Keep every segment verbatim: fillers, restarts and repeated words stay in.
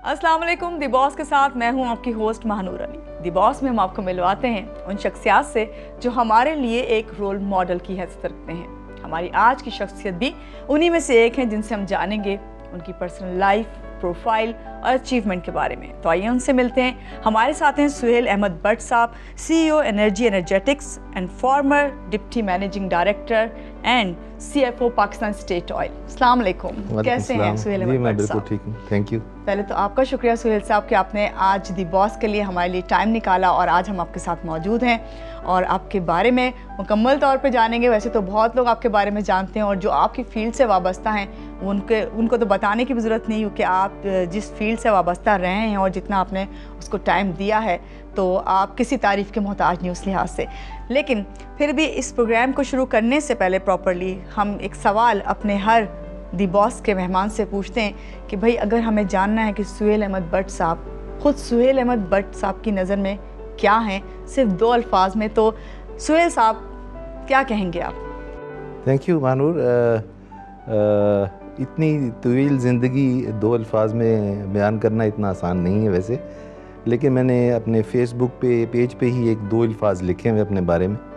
अस्सलाम वालेकुम। दी बॉस के साथ मैं हूं आपकी host Mahnoor Ali. The boss में हम आपको मिलवाते हैं उन शख्सियात से जो हमारे लिए एक रोल मॉडल की हैसियत रखते हैं। हमारी आज की शख्सियत भी उन्हीं में से एक है जिनसे हम जानेंगे उनकी पर्सनल लाइफ, प्रोफाइल और अचीवमेंट के बारे में। तो आइए उनसे मिलते हैं। हमारे साथ हैं सुहेल अहमद भट्ट साहब, CEO energy energetics and former deputy managing director and CFO Pakistan state oil. अस्सलाम वालेकुम, कैसे हैं सुहेल अहमद भट्ट साहब? मैं बिल्कुल ठीक हूँ, थैंक यू। पहले तो आपका शुक्रिया सुहेल साहब कि आपने आज दी बॉस के लिए हमारे लिए टाइम निकाला और आज हम आपके साथ मौजूद हैं और आपके बारे में मुकम्मल तौर पे जानेंगे। वैसे तो बहुत लोग आपके बारे में जानते हैं और जो आपकी फील्ड से वाबस्ता हैं उनके उनको तो बताने की भी ज़रूरत नहीं हो कि आप जिस फील्ड से वाबस्ता रहे हैं और जितना आपने उसको टाइम दिया है तो आप किसी तारीफ़ के मोहताज नहीं उस लिहाज से। लेकिन फिर भी इस प्रोग्राम को शुरू करने से पहले प्रॉपरली हम एक सवाल अपने हर दी बॉस के मेहमान से पूछते हैं कि भाई अगर हमें जानना है कि सुहेल अहमद भट्ट साहब खुद सुहेल अहमद भट्ट साहब की नज़र में क्या हैं, सिर्फ दो अल्फाज में, तो सुहेल साहब क्या कहेंगे आप? Thank you Mahnoor. इतनी तवील ज़िंदगी दो अल्फाज में बयान करना इतना आसान नहीं है वैसे, लेकिन मैंने अपने फेसबुक पे पेज पे ही एक दो अल्फाज लिखे हुए अपने बारे में,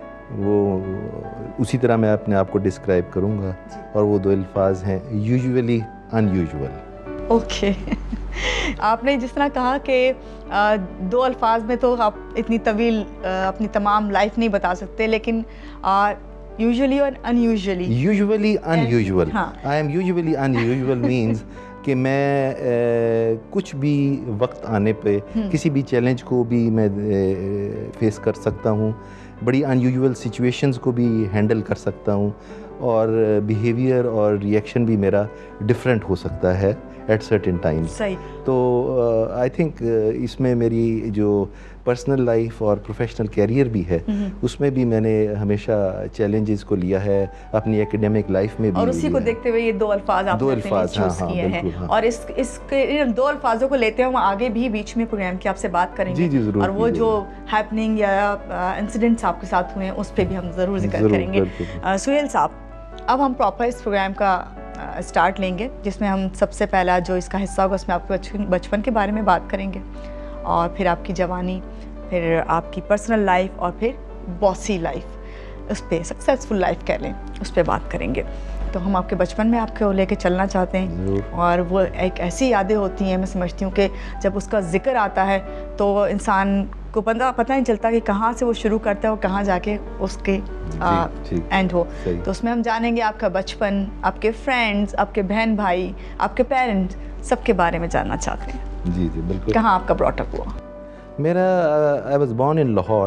वो उसी तरह मैं अपने आप को डिस्क्राइब करूँगा और वो दो अल्फाज हैं यूजुअली अनयूजुअल। ओके आपने जिस तरह कहा कि दो अल्फाज में तो आप इतनी तवील अपनी तमाम लाइफ नहीं बता सकते, लेकिन यूजुअली और unusually usually unusual I am usually unusual means कि मैं ए, कुछ भी वक्त आने पे किसी भी चैलेंज को भी मैं ए, फेस कर सकता हूँ, बड़ी अनयूजुअल सिचुएशंस को भी हैंडल कर सकता हूँ और बिहेवियर और रिएक्शन भी मेरा डिफरेंट हो सकता है एट सर्टेन टाइम्स। सही। तो आई uh, थिंक uh, इसमें मेरी जो पर्सनल लाइफ और प्रोफेशनल कैरियर भी है उसमें भी मैंने हमेशा चैलेंजेस को लिया है, अपनी एकेडमिक लाइफ में भी, और उसी को देखते हुए ये दो अल्फाज आपने दो अल्फाज हाँ, हाँ, किए हैं हाँ। और इस इसके दो अल्फाजों को लेते हुए आगे भी बीच में प्रोग्राम की आपसे बात करेंगे। जी, जी, ज़रूर, और वो जो हैपनिंग या इंसिडेंट्स आपके साथ हुए हैं उस पर भी हम ज़रूर जिक्र करेंगे। सुहेल साहब, अब हम प्रॉपर इस प्रोग्राम का स्टार्ट लेंगे जिसमें हम सबसे पहला जो इसका हिस्सा होगा उसमें आपके बचपन के बारे में बात करेंगे और फिर आपकी जवानी, फिर आपकी पर्सनल लाइफ और फिर बॉसी लाइफ, उस पर सक्सेसफुल लाइफ कह लें, उस पर बात करेंगे। तो हम आपके बचपन में आपको लेके चलना चाहते हैं और वो एक ऐसी यादें होती हैं, मैं समझती हूँ कि जब उसका जिक्र आता है तो इंसान को पता पता नहीं चलता कि कहाँ से वो शुरू करता है और कहाँ जाके उसके एंड हो। तो उसमें हम जानेंगे आपका बचपन, आपके फ्रेंड्स, आपके बहन भाई, आपके पेरेंट्स, सबके बारे में जानना चाहते हैं। जी जी बिल्कुल। कहाँ आपका ब्रॉटअप हुआ? मेरा I was born in Lahore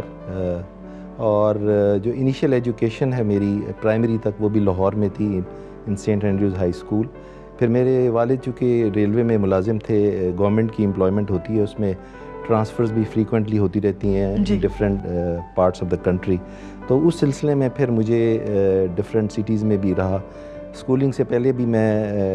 और जो इनिशियल एजुकेशन है मेरी प्राइमरी तक वो भी लाहौर में थी in saint Andrews high school. फिर मेरे वालिद चूँकि रेलवे में मुलाजिम थे, गवर्नमेंट की एम्प्लॉयमेंट होती है, उसमें ट्रांसफ़र्स भी फ्रीक्वेंटली होती रहती हैं different parts of the country, तो उस सिलसिले में फिर मुझे डिफरेंट uh, सिटीज़ में भी रहा। स्कूलिंग से पहले भी मैं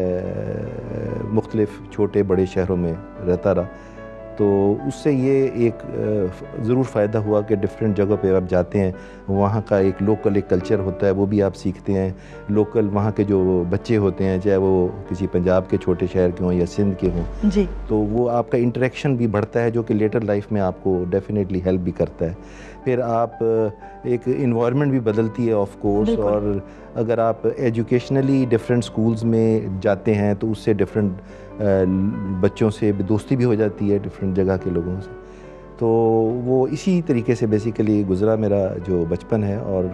uh, मुख्तलिफ़ छोटे बड़े शहरों में रहता रहा, तो उससे ये एक ज़रूर फ़ायदा हुआ कि डिफरेंट जगह पे आप जाते हैं, वहाँ का एक लोकल एक कल्चर होता है वो भी आप सीखते हैं, लोकल वहाँ के जो बच्चे होते हैं चाहे वो किसी पंजाब के छोटे शहर के हों या सिंध के हों जी, तो वो आपका इंटरेक्शन भी बढ़ता है जो कि लेटर लाइफ में आपको डेफिनेटली हेल्प भी करता है। फिर आप एक इन्वायरमेंट भी बदलती है ऑफ कोर्स, और अगर आप एजुकेशनली डिफरेंट स्कूल्स में जाते हैं तो उससे डिफरेंट बच्चों से दोस्ती भी हो जाती है, डिफरेंट जगह के लोगों से। तो वो इसी तरीके से बेसिकली गुज़रा मेरा जो बचपन है। और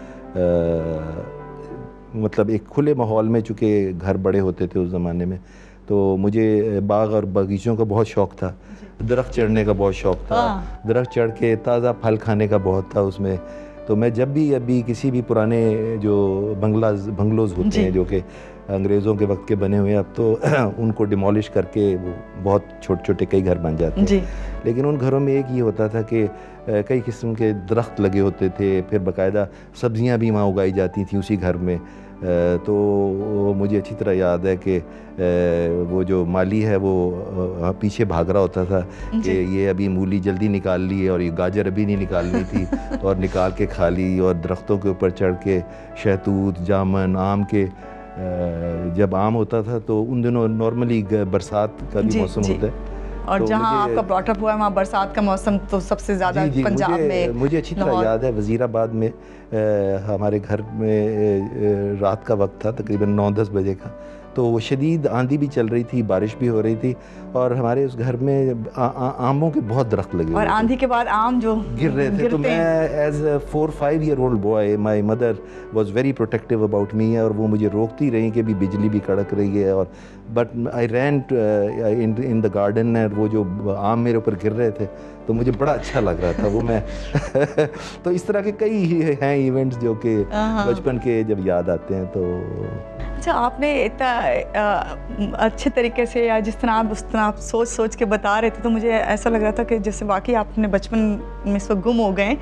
आ, मतलब एक खुले माहौल में, चूँकि घर बड़े होते थे उस ज़माने में, तो मुझे बाग और बगीचों का बहुत शौक़ था, दरख्त चढ़ने का बहुत शौक़ था, दरख्त चढ़ के ताज़ा फल खाने का बहुत था उसमें। तो मैं जब भी अभी किसी भी पुराने जो बंगलाज बंगलोज़ होते हैं जो कि अंग्रेज़ों के वक्त के बने हुए, अब तो उनको डिमोलिश करके वो बहुत छोटे छोटे कई घर बन जाते हैं, लेकिन उन घरों में एक ये होता था कि कई किस्म के दरख्त लगे होते थे, फिर बाकायदा सब्ज़ियाँ भी वहाँ उगाई जाती थी उसी घर में। तो मुझे अच्छी तरह याद है कि वो जो माली है वो पीछे भाग रहा होता था कि ये अभी मूली जल्दी निकाल ली है और ये गाजर अभी नहीं निकालनी थी, और निकाल के खा ली, और दरख्तों के ऊपर चढ़ के शहतूत, जामुन, आम के جب آم ہوتا تھا تو ان دنوں نارملی برسات کا بھی موسم ہوتا ہے, اور جہاں آپ کا براٹ اپ ہوا ہے وہاں برسات کا موسم تو سب سے زیادہ پنجاب میں. مجھے اچھی طرح یاد ہے وزیر آباد میں ہمارے گھر میں رات کا وقت تھا تقریباً نو دس بجے کا, تو وہ شدید آندھی بھی چل رہی تھی, بارش بھی ہو رہی تھی, اور ہمارے اس گھر میں آموں کے بہت درخت لگے اور آندھی کے بعد آم جو گر رہے تھے. تو میں as a four five year old boy my mother was very protective about me, اور وہ مجھے روکتی رہی کہ بھی بجلی بھی کڑک رہی ہے, اور but I rain in the garden, اور وہ جو آم میرے اوپر گر رہے تھے تو مجھے بڑا اچھا لگ رہا تھا وہ. میں تو اس طرح کے کئی ہیں ایونٹس جو کہ بچپن کے جب یاد آتے ہیں. تو اچھا, آپ نے اتنا اچھے طریقے سے یا جس طرح آپ اس طرح آپ سوچ سوچ کے بتا رہے تھے تو مجھے ایسا لگ رہا تھا کہ جیسے واقعی آپ نے بچپن میں اس وقت گم ہو گئے.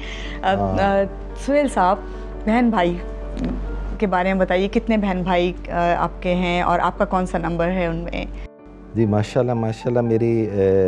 سہیل صاحب, بہن بھائی کے بارے میں بتائیے, کتنے بہن بھائی آپ کے ہیں اور آپ کا کون سا نمبر ہے ان میں؟ جی ماشاء اللہ ماشاء اللہ, میری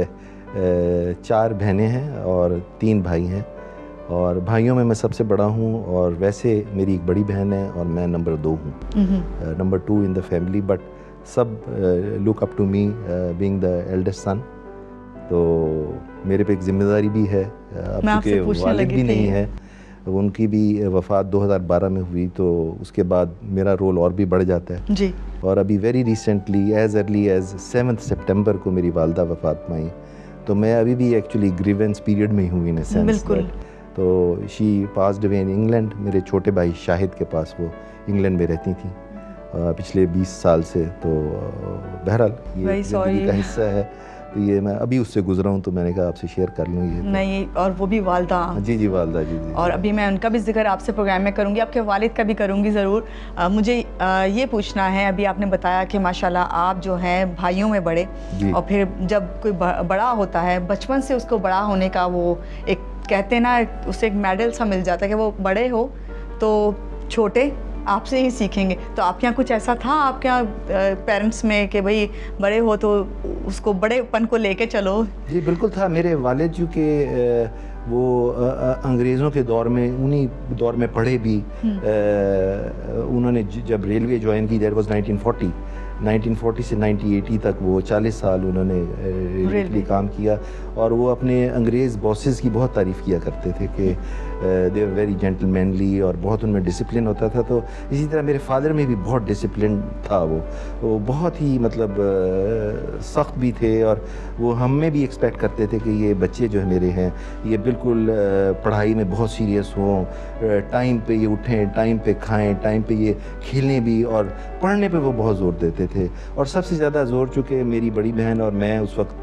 چار بہنیں ہیں اور تین بھائی ہیں, اور بھائیوں میں میں سب سے بڑا ہوں, اور ویسے میری ایک بڑی بہن ہے اور میں نمبر دو ہوں, number two in the family, but سب look up to me being the eldest son. تو میرے پہ ایک ذمہ داری بھی ہے, اب چونکہ والد بھی نہیں ہے, ان کی بھی وفات دو ہزار بارہ میں ہوئی, تو اس کے بعد میرا رول اور بھی بڑھ جاتا ہے جی. اور ابھی very recently as early as seventh September کو میری والدہ وفات میں آئی, تو میں ابھی بھی ایکچولی گریونس پیریڈ میں ہی ہوں ان اے سینس. بالکل. تو شی پاسڈ اوے ان انگلینڈ. میرے چھوٹے بھائی شاہد کے پاس وہ انگلینڈ میں رہتی تھیں پچھلے بیس سال سے. تو بہرحال یہ زندگی کا حصہ ہے, تو یہ میں ابھی اس سے گزرا ہوں, تو میں نے کہا آپ سے شیئر کر لوں. یہ نہیں, اور وہ بھی والدہ. جی جی والدہ جی جی. اور ابھی میں ان کا بھی ذکر آپ سے پروگرام میں کروں گی, آپ کے والد کا بھی کروں گی ضرور. مجھے یہ پوچھنا ہے, ابھی آپ نے بتایا کہ ماشاءاللہ آپ جو ہیں بھائیوں میں بڑے, اور پھر جب کوئی بڑا ہوتا ہے بچپن سے اس کو بڑا ہونے کا وہ ایک کہتے ہیں نا, اسے ایک میڈل سا مل جاتا ہے کہ وہ بڑے ہو تو چھوٹے آپ سے ہی سیکھیں گے. تو آپ کے یہاں کچھ ایسا تھا آپ کے یہاں پیرنٹس میں کہ بھئی بڑے ہو تو اس کو بڑے پن کو لے کے چلو؟ جی بالکل تھا. میرے والد جو کہ وہ انگریزوں کے دور میں انہی دور میں پڑھے بھی, انہوں نے جب ریلوے جوائن کی, that was nineteen forty nineteen forty سے نائنٹین ایٹی تک وہ چالیس سال انہوں نے ریلوے کے لیے کام کیا, اور وہ اپنے انگریز باسز کی بہت تعریف کیا کرتے تھے کہ they are very gentlemanly, اور بہت ان میں ڈسپلن ہوتا تھا. تو اسی طرح میرے فادر میں بھی بہت ڈسپلن تھا, وہ وہ بہت ہی مطلب سخت بھی تھے, اور وہ ہم میں بھی ایکسپیکٹ کرتے تھے کہ یہ بچے جو ہے میرے ہیں یہ بالکل پڑھائی میں بہت سیریس ہوں, ٹائم پہ یہ اٹھیں, ٹائم پہ کھائیں, ٹائم پہ یہ کھیلیں بھی, اور پڑھنے پہ وہ بہت زور دیتے تھے. اور سب سے زیادہ زور چونکہ میری بڑی بہن اور میں اس وقت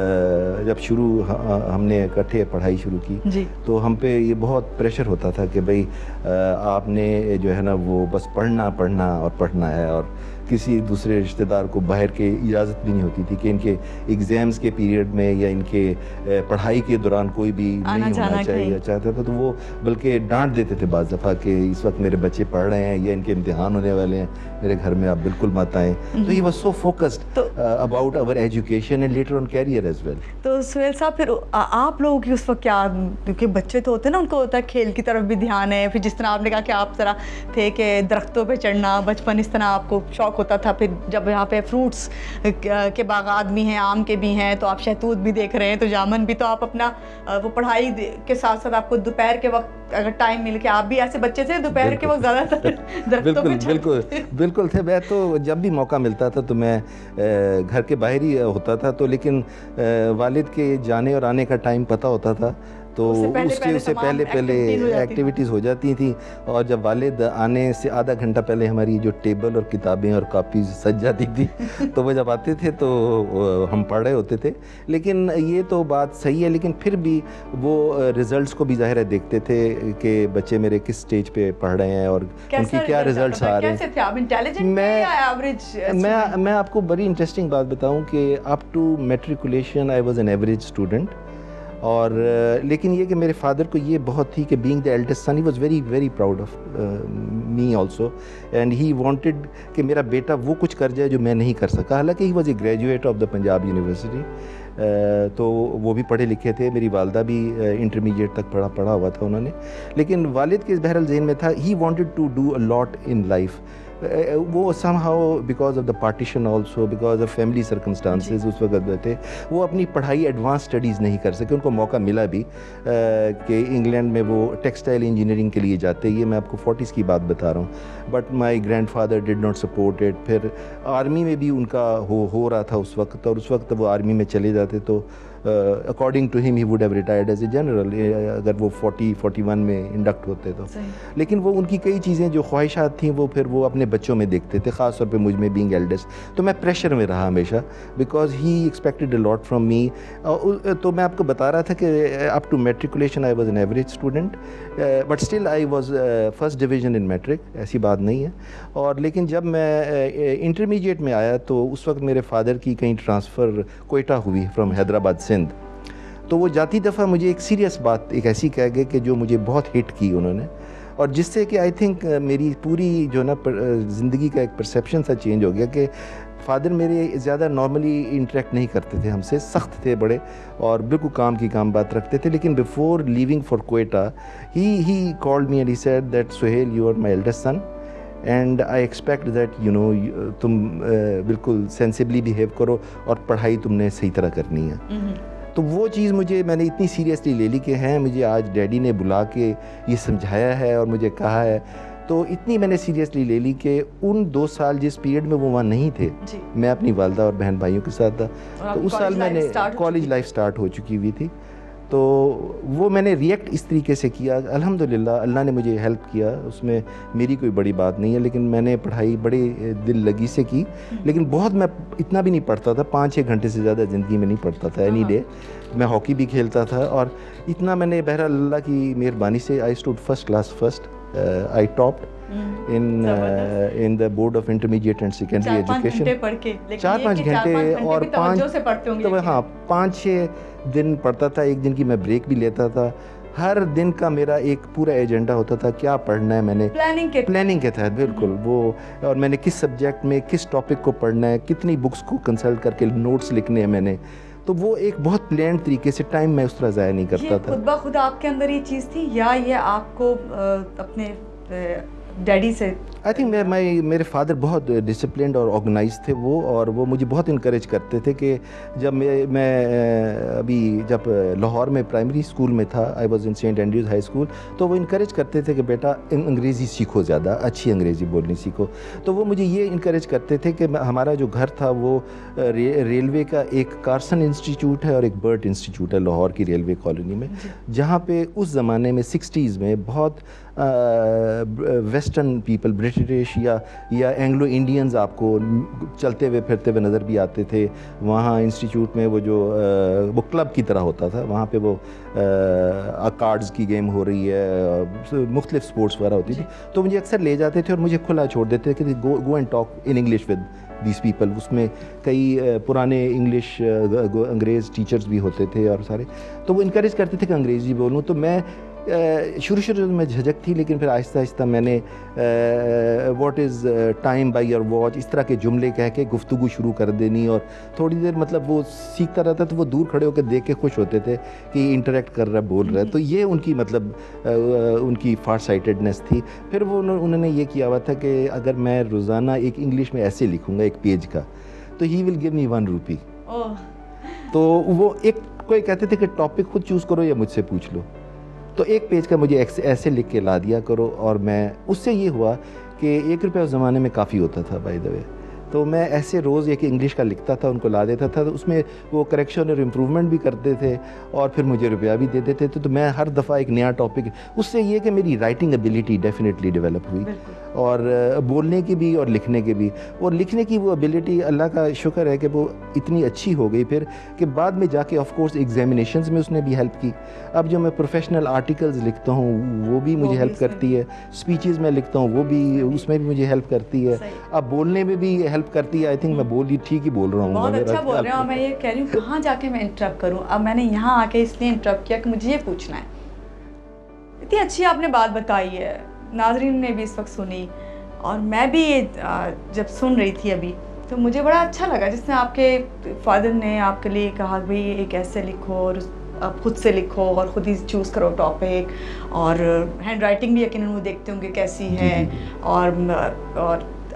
جب شروع ہم نے اکٹھے پڑھائی شروع کی جی. تو ہم پہ یہ بہت پریشر ہوتا تھا کہ بھئی آپ نے جو ہے نا وہ بس پڑھنا پڑھنا اور پڑھنا ہے, اور کسی دوسرے رشتہ دار کو باہر کے اجازت بھی نہیں ہوتی تھی کہ ان کے ایگزامز کے پیریڈ میں یا ان کے پڑھائی کے دوران کوئی بھی نہیں ہونا چاہیے چاہتا تھا. تو وہ بلکہ ڈانٹ دیتے تھے بعض دفعہ کہ اس وقت میرے بچے پڑھ رہے ہیں یا ان کے امتحان ہونے والے ہیں, میرے گھر میں آپ بالکل مت آئیں. تو he was so focused about our education and later on career as well. تو سہیل صاحب پھر آپ لوگوں کی اس وقت کیا, کیونکہ بچے تو ہوتے ہیں نا, ان کو ہوتا ہے کھیل کی طرف بھی دھیان ہے, پھر جس طرح آپ نے کہا کہ آپ ذرا تھے کہ درختوں پہ چڑھنا بچپن, اس طرح آپ کو شوق ہوتا تھا. پھر جب یہاں پہ فروٹس کے باغات بھی ہیں, آم کے بھی ہیں, تو آپ شہتوت بھی دیکھ رہے ہیں, تو جامن بھی, تو آپ اپنا وہ پڑھائی کے ساتھ ساتھ آپ کو دوپہر کے وقت اگر ٹائم مل کے, آپ بھی ایسے بچے تھے دوپہر کے وقت زیادہ تر درختوں پہ چڑھتے؟ بالکل بالکل تھے. میں تو جب بھی موقع ملتا تھا تو میں گھر کے باہر ہی ہوتا تھا, تو لیکن والد کے جانے اور آنے کا ٹائم پتہ ہوتا تھا, تو اس کے سے پہلے پہلے ایکٹیویٹیز ہو جاتی تھیں. اور جب والد آنے سے آدھا گھنٹہ پہلے ہماری جو ٹیبل اور کتابیں اور کاپیز سج جاتی تھی, تو وہ جب آتے تھے تو ہم پڑھ رہے ہوتے تھے. لیکن یہ تو بات صحیح ہے, لیکن پھر بھی وہ رزلٹس کو بھی ظاہر ہے دیکھتے تھے کہ بچے میرے کس سٹیج پہ پڑھ رہے ہیں اور ان کی کیا رزلٹس آ رہے ہیں. میں میں آپ کو بڑی انٹرسٹنگ بات بتاؤں کہ up to matriculation I was an average student. اور لیکن یہ کہ میرے فادر کو یہ بہت تھی کہ being the eldest son, he was very very proud of me also, and he wanted کہ میرا بیٹا وہ کچھ کر جائے جو میں نہیں کر سکا. حالانکہ he was a graduate of the Punjab university, تو وہ بھی پڑھے لکھے تھے. میری والدہ بھی انٹرمیڈیٹ تک پڑھا پڑھا ہوا تھا انہوں نے, لیکن والد کے بہرحال ذہن میں تھا he wanted to do a lot in life. وہ somehow because of the partition also because of family circumstances اس وقت تھے وہ اپنی پڑھائی ایڈوانس اسٹڈیز نہیں کر سکے. ان کو موقع ملا بھی کہ انگلینڈ میں وہ ٹیکسٹائل انجینئرنگ کے لیے جاتے, یہ میں آپ کو فورٹیز کی بات بتا رہا ہوں, but my grandfather did not support it. پھر آرمی میں بھی ان کا ہو ہو رہا تھا اس وقت, اور اس وقت وہ آرمی میں چلے جاتے تو اکارڈنگ ٹو ہم he would have retired as a general اگر وہ فورٹی فورٹی ون میں انڈکٹ ہوتے تو. لیکن وہ ان کی کئی چیزیں جو خواہشات تھیں وہ پھر وہ اپنے بچوں میں دیکھتے تھے, خاص طور پہ مجھ میں بینگ ایلڈسٹ, تو میں پریشر میں رہا ہمیشہ because he expected a lot from me. تو میں آپ کو بتا رہا تھا کہ up to matriculation I was an average student, but still I was first division in matric, ایسی بات نہیں ہے. اور لیکن جب میں انٹرمیڈیٹ میں آیا تو اس وقت میرے فادر کی کہیں ٹرانسفر کوئٹہ ہوئی فرام حیدرآباد سندھ, تو وہ جاتی دفعہ مجھے ایک سیریس بات ایک ایسی کہہ گئے کہ جو مجھے بہت ہٹ کی انہوں نے, اور جس سے کہ آئی تھنک میری پوری جو نا زندگی کا ایک پرسیپشن سا چینج ہو گیا کہ فادر میرے زیادہ نارملی انٹریکٹ نہیں کرتے تھے ہم سے, سخت تھے بڑے اور بالکل کام کی کام بات رکھتے تھے. لیکن before leaving for Quetta he he called me and he said that Sohail you are my eldest son and I expect that you know تم بالکل سینسبلی بیہیو کرو اور پڑھائی تم نے صحیح طرح کرنی ہے. تو وہ چیز مجھے میں نے اتنی سیریسلی لے لی کہ ہیں مجھے آج ڈیڈی نے بلا کے یہ سمجھایا ہے اور مجھے کہا ہے, تو اتنی میں نے سیریسلی لے لی کہ ان دو سال جس پیریڈ میں وہ وہاں نہیں تھے جی. میں اپنی والدہ اور بہن بھائیوں کے ساتھ تھا, تو اس سال میں نے کالج لائف سٹارٹ ہو چکی ہوئی تھی, تو وہ میں نے ریئیکٹ اس طریقے سے کیا. الحمدللہ اللہ نے مجھے ہیلپ کیا, اس میں میری کوئی بڑی بات نہیں ہے, لیکن میں نے پڑھائی بڑے دل لگی سے کی, لیکن بہت میں اتنا بھی نہیں پڑھتا تھا, پانچ چھ گھنٹے سے زیادہ زندگی میں نہیں پڑھتا تھا اینی ڈے. میں ہاکی بھی کھیلتا تھا, اور اتنا میں نے بہرحال اللہ کی مہربانی سے I stood first class first, I topped in in the board of intermediate and secondary education. چار پانچ گھنٹے اور پانچ ہاں پانچ چھ دن پڑھتا تھا, ایک دن کی میں بریک بھی لیتا تھا. ہر دن کا میرا ایک پورا ایجنڈا ہوتا تھا کیا پڑھنا ہے, میں نے پلاننگ کے تحت بالکل وہ, اور میں نے کس سبجیکٹ میں کس ٹاپک کو پڑھنا ہے, کتنی بکس کو کنسلٹ کر کے نوٹس لکھنے ہیں میں نے, تو وہ ایک بہت پلان طریقے سے ٹائم میں اس طرح ضائع نہیں کرتا تھا. خود بخود آپ کے اندر یہ چیز تھی یا یہ آپ کو اپنے ڈیڈی سے؟ آئی تھنک میں میرے فادر بہت ڈسپلنڈ اور آرگنائز تھے وہ, اور وہ مجھے بہت انکریج کرتے تھے کہ جب میں میں ابھی جب لاہور میں پرائمری اسکول میں تھا, I was in Saint Andrew's high school, تو وہ انکریج کرتے تھے کہ بیٹا انگریزی سیکھو, زیادہ اچھی انگریزی بولنی سیکھو. تو وہ مجھے یہ انکریج کرتے تھے کہ ہمارا جو گھر تھا وہ ریلوے کا ایک کارسن انسٹیٹیوٹ ہے اور ایک برٹ انسٹیٹیوٹ ہے لاہور کی ریلوے کالونی میں, جہاں پہ اس زمانے میں سکسٹیز میں بہت ویسٹرن پیپل, برٹش یا یا اینگلو انڈینز آپ کو چلتے ہوئے پھرتے ہوئے نظر بھی آتے تھے. وہاں انسٹیٹیوٹ میں وہ جو وہ کلب کی طرح ہوتا تھا, وہاں پہ وہ کارڈز کی گیم ہو رہی ہے, مختلف سپورٹس وغیرہ ہوتی تھی, تو مجھے اکثر لے جاتے تھے اور مجھے کھلا چھوڑ دیتے تھے کہ go go and talk in English with these people. اس میں کئی پرانے انگلش انگریز ٹیچرز بھی ہوتے تھے اور سارے, تو وہ انکریج کرتے تھے کہ انگریزی بولوں. تو میں شروع شروع میں جھجک تھی, لیکن پھر آہستہ آہستہ میں نے what is time by your watch اس طرح کے جملے کہہ کے گفتگو شروع کر دینی, اور تھوڑی دیر مطلب وہ سیکھتا رہتا تو وہ دور کھڑے ہو کے دیکھ کے خوش ہوتے تھے کہ یہ انٹریکٹ کر رہا ہے, بول رہا ہے. تو یہ ان کی مطلب ان کی فار سائٹڈنس تھی. پھر وہ انہوں نے یہ کیا ہوا تھا کہ اگر میں روزانہ ایک انگلش میں ایسے لکھوں گا ایک پیج کا, تو ہی will give me one rupee. تو وہ ایک کوئی کہتے تھے کہ ٹاپک خود چوز کرو یا مجھ سے پوچھ لو, تو ایک پیج کا مجھے ایسے لکھ کے لا دیا کرو. اور میں اس سے یہ ہوا کہ ایک روپیہ اس زمانے میں کافی ہوتا تھا بائی دا وے, تو میں ایسے روز ایک انگلش کا لکھتا تھا, ان کو لا دیتا تھا, تو اس میں وہ کریکشن اور امپرومنٹ بھی کرتے تھے اور پھر مجھے روپیہ بھی دیتے تھے. تو میں ہر دفعہ ایک نیا ٹاپک, اس سے یہ کہ میری رائٹنگ ایبیلٹی ڈیفینیٹلی ڈیولپ ہوئی, اور بولنے کی بھی اور لکھنے کی بھی. اور لکھنے کی وہ ایبیلٹی اللہ کا شکر ہے کہ وہ اتنی اچھی ہو گئی پھر کہ بعد میں جا کے آف کورس ایگزامینیشنز میں اس نے بھی ہیلپ کی. اب جو میں پروفیشنل آرٹیکلز لکھتا ہوں وہ بھی مجھے ہیلپ کرتی ہے, اسپیچز میں لکھتا ہوں وہ بھی اس میں بھی مجھے ہیلپ کرتی ہے, اب بولنے میں بھی ہیلپ کرتی ہے. آئی تھنک میں بول ہی ٹھیک ہی بول رہا ہوں, بہت اچھا بول رہے ہیں. اور میں یہ کہہ رہی ہوں کہاں جا کے میں انٹرپٹ کروں. اب میں نے یہاں آ کے اس لیے انٹرپٹ کیا کہ مجھے یہ پوچھنا ہے, اتنی اچھی آپ نے بات بتائی ہے, ناظرین نے بھی اس وقت سنی, اور میں بھی جب سن رہی تھی ابھی تو مجھے بڑا اچھا لگا جس نے آپ کے فادر نے آپ کے لیے کہا بھائی ایک ایسے لکھو اور آپ خود سے لکھو اور خود ہی چوز کرو ٹاپک, اور ہینڈ رائٹنگ بھی یقیناً وہ دیکھتے ہوں گے کیسی ہے, اور اور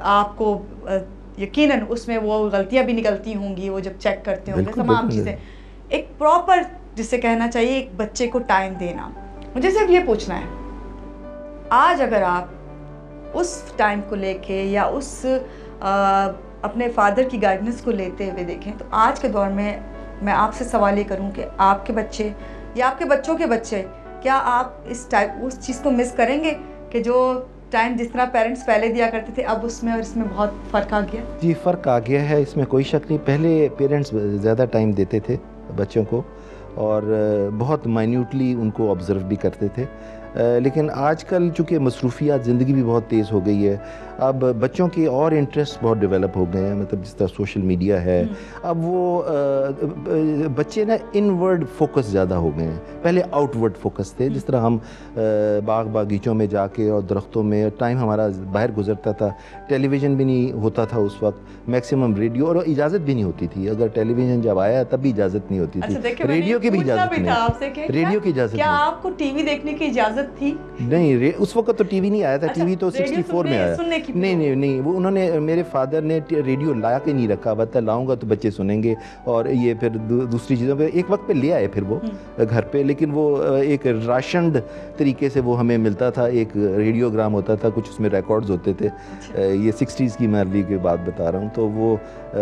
آپ کو یقیناً اس میں وہ غلطیاں بھی نکلتی ہوں گی, وہ جب چیک کرتے ہوں گے تمام چیزیں, ایک پراپر جسے کہنا چاہیے ایک بچے کو ٹائم دینا. مجھے صرف یہ پوچھنا ہے, آج اگر آپ اس ٹائم کو لے کے یا اس اپنے فادر کی گائیڈنس کو لیتے ہوئے دیکھیں تو آج کے دور میں میں آپ سے سوال یہ کروں کہ آپ کے بچے یا آپ کے بچوں کے بچے, کیا آپ اس ٹائپ اس چیز کو مس کریں گے کہ جو ٹائم جس طرح پیرنٹس پہلے دیا کرتے تھے اب اس میں اور اس میں بہت فرق آ گیا؟ جی فرق آ گیا ہے, اس میں کوئی شک نہیں. پہلے پیرنٹس زیادہ ٹائم دیتے تھے بچوں کو اور بہت مائنیوٹلی ان کو آبزرو بھی کرتے تھے, لیکن آج کل چونکہ مصروفیات زندگی بھی بہت تیز ہو گئی ہے, اب بچوں کے اور انٹرسٹ بہت ڈیولپ ہو گئے ہیں, مطلب جس طرح سوشل میڈیا ہے, اب وہ بچے نا ان ورڈ فوکس زیادہ ہو گئے ہیں. پہلے آؤٹ ورڈ فوکس تھے, جس طرح ہم باغ باغیچوں میں جا کے اور درختوں میں ٹائم ہمارا باہر گزرتا تھا, ٹیلی ویژن بھی نہیں ہوتا تھا اس وقت, میکسیمم ریڈیو, اور اجازت بھی نہیں ہوتی تھی. اگر ٹیلی ویژن جب آیا تب بھی اجازت نہیں ہوتی تھی, ریڈیو کی بھی اجازت نہیں, ریڈیو کی اجازت نہیں. کیا آپ کو ٹی وی دیکھنے کی اجازت تھی؟ نہیں, اس وقت تو ٹی وی نہیں آیا تھا, ٹی وی تو سکسٹی فور میں آیا. نہیں نہیں نہیں وہ انہوں نے, میرے فادر نے ریڈیو لا کے نہیں رکھا, بتا لاؤں گا تو بچے سنیں گے, اور یہ پھر دوسری چیزوں پہ ایک وقت پہ لے آئے پھر وہ گھر پہ, لیکن وہ ایک راشنڈ طریقے سے وہ ہمیں ملتا تھا. ایک ریڈیو گرام ہوتا تھا, کچھ اس میں ریکارڈز ہوتے تھے, یہ سکسٹیز کی میں ارلی کی بات بتا رہا ہوں, تو وہ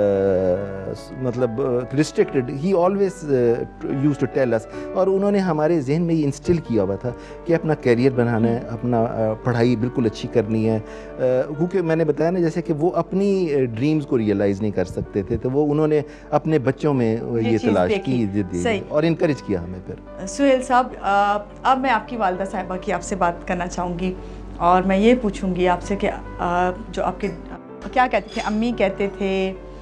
مطلب restricted, he always used to tell us, اور انہوں نے ہمارے ذہن میں یہ انسٹل کیا ہوا تھا کہ اپنا کیریئر بنانا ہے, اپنا پڑھائی بالکل اچھی کرنی ہے, کیونکہ میں نے بتایا نا جیسے کہ وہ اپنی ڈریمز کو ریئلائز نہیں کر سکتے تھے, تو وہ انہوں نے اپنے بچوں میں یہ تلاش کی اور انکریج کیا ہمیں. پھر سہیل صاحب, اب میں آپ کی والدہ صاحبہ کی آپ سے بات کرنا چاہوں گی, اور میں یہ پوچھوں گی آپ سے کہ جو آپ کے کیا کہتے تھے, امی کہتے تھے,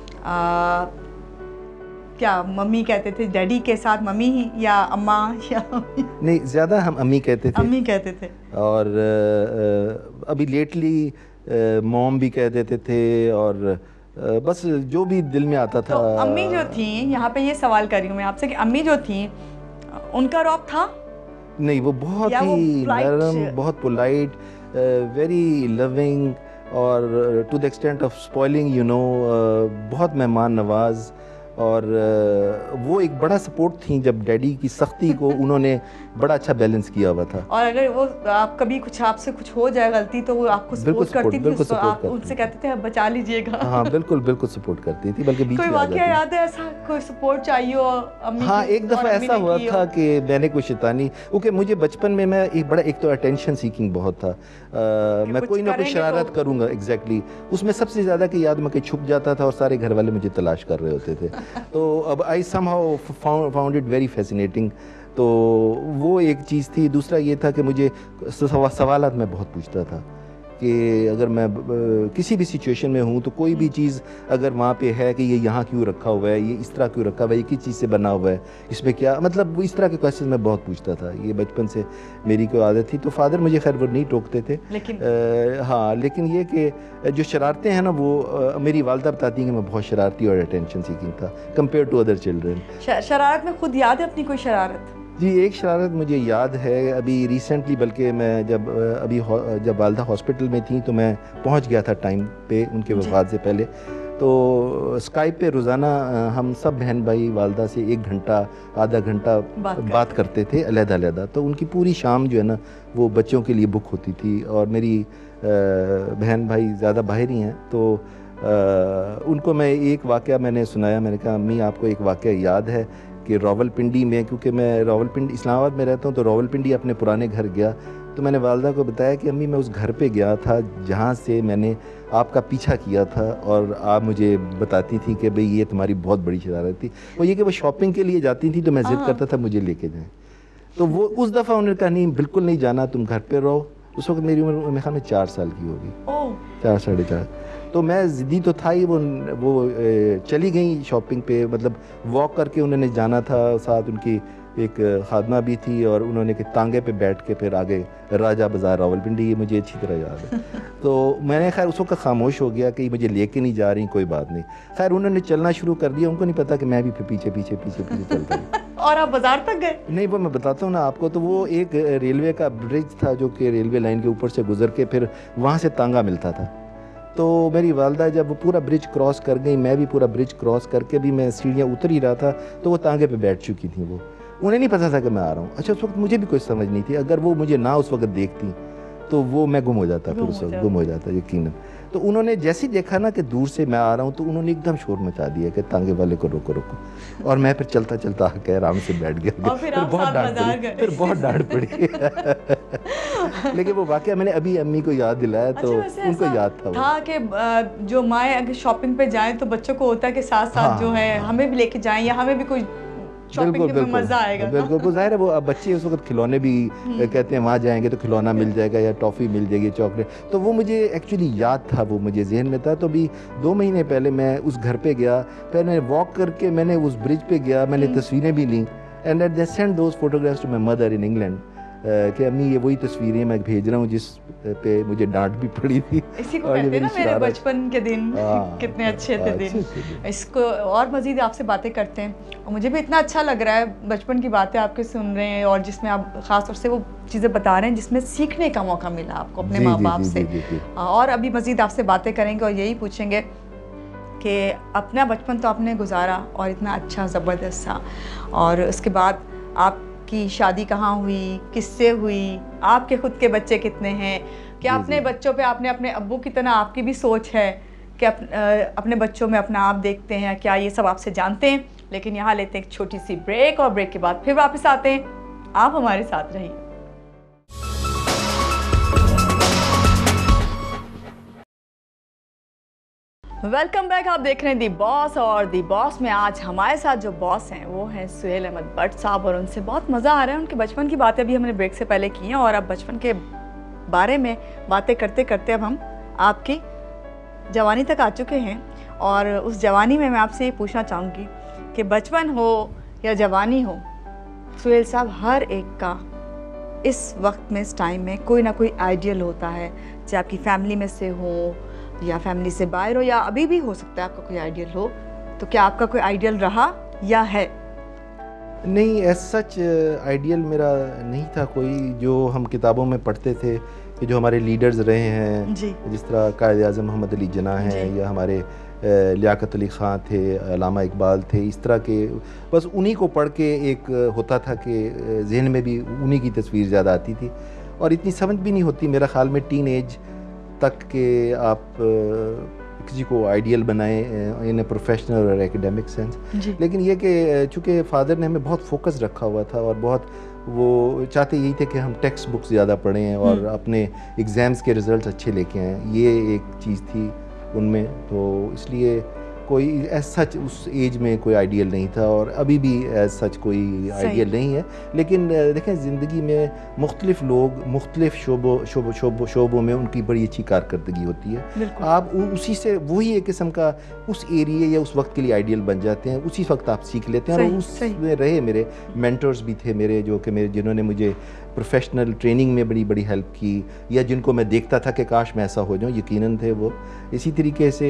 کیا ممی کہتے تھے ڈیڈی کے ساتھ ممی ہی یا اماں یا نہیں, زیادہ ہم امی کہتے تھے, امی کہتے تھے, اور ابھی لیٹلی موم بھی کہہ دیتے تھے, اور بس جو بھی دل میں آتا تھا. تو امی جو تھیں, یہاں پہ یہ سوال کر رہی ہوں میں آپ سے کہ امی جو تھیں ان کا رعب تھا؟ نہیں, وہ بہت ہی نرم, بہت پولائٹ, ویری لونگ, اور to the extent of spoiling you know, بہت مہمان نواز, اور وہ ایک بڑا سپورٹ تھیں. جب ڈیڈی کی سختی کو انہوں نے بڑا اچھا بیلنس کیا ہوا تھا, اور اگر وہ آپ کبھی کچھ آپ سے کچھ ہو جائے غلطی تو وہ آپ کو سپورٹ کرتی تھی, تو آپ ان سے کہتے تھے بچا لیجئے گا. ہاں بالکل بالکل سپورٹ کرتی تھی, بلکہ بیچ میں کوئی واقعہ یاد ہے ایسا کوئی سپورٹ چاہیے ہو امی؟ ہاں, ایک دفعہ ایسا ہوا تھا کہ میں نے کوئی شیطانی, کیونکہ مجھے بچپن میں میں ایک بڑا, ایک تو اٹینشن سیکنگ بہت تھا, میں کوئی نہ کوئی شرارت کروں گا. ایگزیکٹلی, اس میں سب سے زیادہ کہ یاد میں کہ چھپ جاتا تھا اور سارے گھر والے مجھے تلاش کر رہے ہوتے تھے. تو اب I somehow found it very fascinating. تو وہ ایک چیز تھی. دوسرا یہ تھا کہ مجھے سوالات میں بہت پوچھتا تھا کہ اگر میں کسی بھی سچویشن میں ہوں تو کوئی بھی چیز اگر وہاں پہ ہے کہ یہ یہاں کیوں رکھا ہوا ہے, یہ اس طرح کیوں رکھا ہوا ہے, یہ کس چیز سے بنا ہوا ہے, اس میں کیا مطلب, اس طرح کے کویسچن میں بہت پوچھتا تھا. یہ بچپن سے میری کوئی عادت تھی. تو فادر مجھے خیر وہ نہیں ٹوکتے تھے, لیکن ہاں لیکن یہ کہ جو شرارتیں ہیں نا, وہ میری والدہ بتاتی ہیں کہ میں بہت شرارتی اور اٹینشن سیکنگ تھا کمپیئر ٹو ادر چلڈرن. شرارت میں خود یاد ہے اپنی کوئی شرارت؟ جی, ایک شرارت مجھے یاد ہے ابھی ریسنٹلی, بلکہ میں جب ابھی جب والدہ ہاسپٹل میں تھیں تو میں پہنچ گیا تھا ٹائم پہ ان کے وفات سے پہلے. تو اسکائپ پہ روزانہ ہم سب بہن بھائی والدہ سے ایک گھنٹہ آدھا گھنٹہ بات کرتے تھے علیحدہ علیحدہ. تو ان کی پوری شام جو ہے نا وہ بچوں کے لیے بک ہوتی تھی, اور میری بہن بھائی زیادہ باہر ہی ہیں, تو ان کو میں ایک واقعہ میں نے سنایا. میں نے کہا امی آپ کو ایک واقعہ یاد ہے کہ راول پنڈی میں, کیونکہ میں راول پنڈی اسلام آباد میں رہتا ہوں, تو راول پنڈی اپنے پرانے گھر گیا. تو میں نے والدہ کو بتایا کہ امی میں اس گھر پہ گیا تھا جہاں سے میں نے آپ کا پیچھا کیا تھا, اور آپ مجھے بتاتی تھی کہ بھئی یہ تمہاری بہت بڑی شرارت تھی. وہ یہ کہ وہ شاپنگ کے لیے جاتی تھی تو میں ضد کرتا تھا مجھے لے کے جائیں. تو وہ اس دفعہ انہوں نے کہا نہیں بالکل نہیں جانا, تم گھر پہ رہو. اس وقت میری عمر میرے خیال میں چار سال کی ہوگی, چار ساڑھے چار. تو میں ضدی تو تھا ہی, وہ وہ چلی گئیں شاپنگ پہ, مطلب واک کر کے انہوں نے جانا تھا, ساتھ ان کی ایک خادمہ بھی تھی, اور انہوں نے کہ تانگے پہ بیٹھ کے پھر آگے راجہ بازار راول پنڈی, یہ مجھے اچھی طرح یاد ہے. تو میں نے خیر اس وقت خاموش ہو گیا کہ مجھے لے کے نہیں جا رہی, کوئی بات نہیں. خیر انہوں نے چلنا شروع کر دیا, ان کو نہیں پتا کہ میں بھی پیچھے پیچھے پیچھے پیچھے چلتا ہوں. اور آپ بازار تک گئے؟ نہیں, وہ میں بتاتا ہوں نا آپ کو. تو وہ ایک ریلوے کا برج تھا جو کہ ریلوے لائن کے اوپر سے گزر کے پھر وہاں سے تانگا ملتا تھا. تو میری والدہ جب وہ پورا برج کراس کر گئی, میں بھی پورا برج کراس کر کے بھی میں سیڑھیاں اتر ہی رہا تھا تو وہ تانگے پہ بیٹھ چکی تھیں. وہ انہیں نہیں پتا تھا کہ میں آ رہا ہوں. اچھا اس وقت مجھے بھی کوئی سمجھ نہیں تھی, اگر وہ مجھے نہ اس وقت دیکھتی تو وہ میں گم ہو جاتا, پھر اس وقت گم ہو جاتا یقیناً. تو انہوں نے جیسے دیکھا نا کہ دور سے میں آ رہا ہوں تو انہوں نے ایک دم شور مچا دیا کہ تانگے والے کو روکو روکو, اور میں پھر چلتا چلتا آ کے آرام سے بیٹھ گیا. پھر بہت ڈانٹ پڑی, پھر بہت ڈانٹ پڑی. لیکن وہ واقعہ میں نے ابھی امی کو یاد دلایا تو ان کو یاد تھا تھا کہ جو مائیں اگر شاپنگ پہ جائیں تو بچوں کو ہوتا ہے کہ ساتھ ساتھ جو ہے ہمیں بھی لے کے جائیں یا ہمیں بھی کوئی شاپنگ میں مزہ آئے گا. بالکل بالکل ظاہر ہے وہ بچے اس وقت کھلونے بھی کہتے ہیں وہاں جائیں گے تو کھلونا مل جائے گا یا ٹافی مل جائے گی, چاکلیٹ. تو وہ مجھے ایکچولی یاد تھا, وہ مجھے ذہن میں تھا. تو ابھی دو مہینے پہلے میں اس گھر پہ گیا, پھر میں واک کر کے میں نے اس برج پہ گیا, میں نے تصویریں بھی لیں. And I send those photographs to my mother in England کہ امی یہ وہی تصویریں میں بھیج رہا ہوں جس پہ مجھے ڈانٹ بھی پڑی تھی. اسی کو کہتے ہیں نا میرے بچپن کے دن کتنے اچھے تھے دن. اس کو اور مزید آپ سے باتیں کرتے ہیں اور مجھے بھی اتنا اچھا لگ رہا ہے بچپن کی باتیں آپ کے سن رہے ہیں, اور جس میں آپ خاص طور سے وہ چیزیں بتا رہے ہیں جس میں سیکھنے کا موقع ملا آپ کو اپنے ماں باپ سے. اور ابھی مزید آپ سے باتیں کریں گے اور یہی پوچھیں گے کہ اپنا بچپن تو آپ نے گزارا اور اتنا اچھا زبردست تھا, اور اس کے بعد آپ کی شادی کہاں ہوئی, کس سے ہوئی, آپ کے خود کے بچے کتنے ہیں, کیا اپنے بچوں پہ آپ نے اپنے ابو کی طرح آپ کی بھی سوچ ہے کہ اپنے بچوں میں اپنا آپ دیکھتے ہیں, کیا یہ سب آپ سے جانتے ہیں. لیکن یہاں لیتے ہیں ایک چھوٹی سی بریک اور بریک کے بعد پھر واپس آتے ہیں. آپ ہمارے ساتھ رہیے. ویلکم بیک, آپ دیکھ رہے ہیں دی باس, اور دی باس میں آج ہمارے ساتھ جو باس ہیں وہ ہیں سہیل احمد بٹ صاحب, اور ان سے بہت مزہ آ رہا ہے. ان کے بچپن کی باتیں بھی ہم نے بریک سے پہلے کی ہیں, اور اب بچپن کے بارے میں باتیں کرتے کرتے اب ہم آپ کی جوانی تک آ چکے ہیں. اور اس جوانی میں میں آپ سے یہ پوچھنا چاہوں گی کہ بچپن ہو یا جوانی ہو, سہیل صاحب ہر ایک کا اس وقت میں اس ٹائم میں کوئی نہ کوئی آئیڈیل ہوتا ہے, چاہے آپ کی فیملی میں سے ہو یا فیملی سے باہر ہو, یا ابھی بھی ہو سکتا ہے آپ کا کوئی آئیڈیل ہو. تو کیا آپ کا کوئی آئیڈیل رہا یا ہے؟ نہیں, ایز سچ آئیڈیل میرا نہیں تھا کوئی. جو ہم کتابوں میں پڑھتے تھے کہ جو ہمارے لیڈرز رہے ہیں, جی, جس طرح قائد اعظم محمد علی جناح ہیں, جی, یا ہمارے لیاقت علی خان تھے, علامہ اقبال تھے, اس طرح کے بس انہی کو پڑھ کے ایک ہوتا تھا کہ ذہن میں بھی انہی کی تصویر زیادہ آتی تھی, اور اتنی سمجھ بھی نہیں ہوتی میرا خیال میں ٹین ایج تک کہ آپ کسی کو آئیڈیل بنائیں ان اے پروفیشنل اور ایکیڈیمک سینس. جی. لیکن یہ کہ چونکہ فادر نے ہمیں بہت فوکس رکھا ہوا تھا اور بہت وہ چاہتے یہی تھے کہ ہم ٹیکسٹ بکس زیادہ پڑھیں اور اپنے ایگزامس کے رزلٹس اچھے لے کے آئیں, یہ ایک چیز تھی ان میں. تو اس لیے کوئی ایز سچ اس ایج میں کوئی آئیڈیل نہیں تھا, اور ابھی بھی ایز سچ کوئی آئیڈیل نہیں ہے. لیکن دیکھیں زندگی میں مختلف لوگ مختلف شعبوں شعبوں شعبوں شعبوں میں ان کی بڑی اچھی کارکردگی ہوتی ہے. آپ اسی سے وہی ایک قسم کا اس ایریے یا اس وقت کے لیے آئیڈیل بن جاتے ہیں, اسی وقت آپ سیکھ لیتے ہیں. اور اس میں رہے میرے مینٹرز بھی تھے میرے, جو کہ میرے جنہوں نے مجھے پروفیشنل ٹریننگ میں بڑی بڑی ہیلپ کی, یا جن کو میں دیکھتا تھا کہ کاش میں ایسا ہو جاؤں, یقیناً تھے وہ. اسی طریقے سے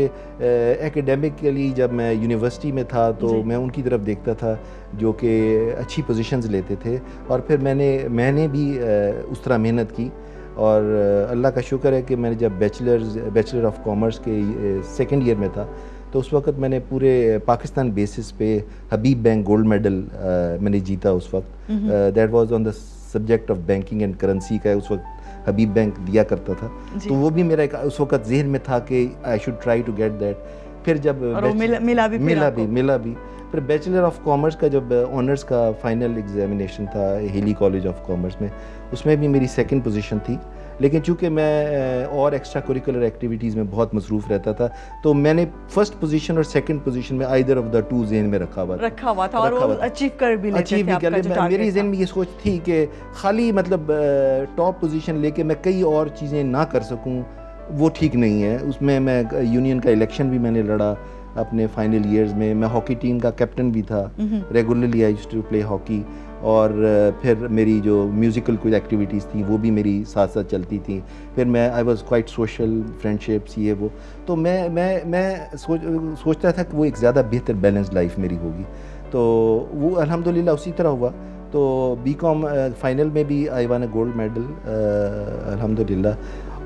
ایکیڈیمکلی جب میں یونیورسٹی میں تھا تو میں ان کی طرف دیکھتا تھا جو کہ اچھی پوزیشنز لیتے تھے, اور پھر میں نے میں نے بھی اس طرح محنت کی. اور اللہ کا شکر ہے کہ میں نے جب بیچلرز بیچلر آف کامرس کے سیکنڈ ایئر میں تھا تو اس وقت میں نے پورے پاکستان بیسس پہ حبیب بینک گولڈ میڈل میں نے جیتا اس وقت. That was on the subject of banking and currency کا اس وقت حبیب بینک دیا کرتا تھا. تو وہ بھی میرا اس وقت ذہن میں تھا کہ I should try to get that. پھر جب ملا بھی ملا بھی ملا بھی پھر بیچلر آف کامرس کا جب آنرس کا فائنل ایگزامینیشن تھا ہیلی کالج آف کامرس میں, اس میں بھی میری سیکنڈ پوزیشن تھی. لیکن چونکہ میں اور ایکسٹرا کوریکولر ایکٹیویٹیز میں بہت مصروف رہتا تھا تو میں نے فرسٹ پوزیشن اور سیکنڈ پوزیشن میں آئیدر آف دا ٹو ذہن میں رکھا ہوا رکھا ہوا تھا, اور وہ اچیو کر بھی لیتے تھے. اچیو بھی کر میری ذہن میں یہ سوچ تھی کہ خالی مطلب ٹاپ پوزیشن لے کے میں کئی اور چیزیں نہ کر سکوں, وہ ٹھیک نہیں ہے. اس میں میں یونین کا الیکشن بھی میں نے لڑا اپنے فائنل ایئرز میں. میں ہاکی ٹیم کا کیپٹن بھی تھا, regularly I used to play hockey. اور پھر میری جو میوزیکل کچھ ایکٹیویٹیز تھیں وہ بھی میری ساتھ ساتھ چلتی تھیں. پھر میں I was quite social, friendships یہ وہ. تو میں میں میں سوچ سوچتا تھا کہ وہ ایک زیادہ بہتر بیلنسڈ لائف میری ہوگی. تو وہ الحمدللہ اسی طرح ہوا. تو بی کام فائنل میں بھی آئی وان اے گولڈ میڈل الحمدللہ.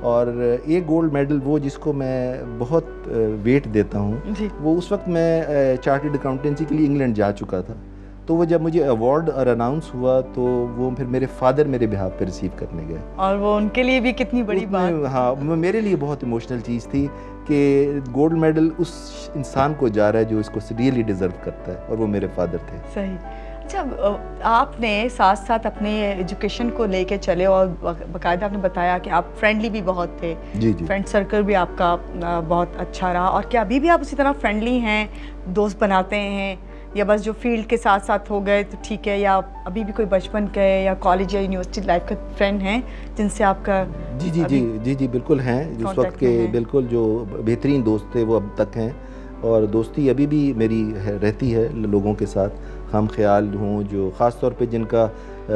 اور ایک گولڈ میڈل وہ جس کو میں بہت ویٹ دیتا ہوں جی. وہ اس وقت میں چارٹرڈ اکاؤنٹنسی کے لیے انگلینڈ جا چکا تھا, تو وہ جب مجھے ایوارڈ اور اناؤنس ہوا تو وہ پھر میرے فادر میرے بہاف پہ ریسیو کرنے گئے, اور وہ ان کے لیے بھی کتنی بڑی بات. ہاں میرے لیے بہت ایموشنل چیز تھی کہ گولڈ میڈل اس انسان کو جا رہا ہے جو اس کو ریئلی ڈیزرو کرتا ہے, اور وہ میرے فادر تھے. صحیح. اچھا, آپ نے ساتھ ساتھ اپنے ایجوکیشن کو لے کے چلے, اور باقاعدہ آپ نے بتایا کہ آپ فرینڈلی بھی بہت تھے. جی جی. فرینڈ سرکل بھی آپ کا بہت اچھا رہا, اور کیا ابھی بھی آپ اسی طرح فرینڈلی ہیں, دوست بناتے ہیں, یا بس جو فیلڈ کے ساتھ ساتھ ہو گئے تو ٹھیک ہے, یا ابھی بھی کوئی بچپن کے یا کالج یا یونیورسٹی لائف کے فرینڈ ہیں جن سے آپ کا؟ جی جی جی جی جی بالکل ہیں, اس وقت کے بالکل جو بہترین دوست تھے وہ اب تک ہیں, اور دوستی ابھی بھی میری رہتی ہے لوگوں کے ساتھ. ہم خیال ہوں جو خاص طور پہ جن کا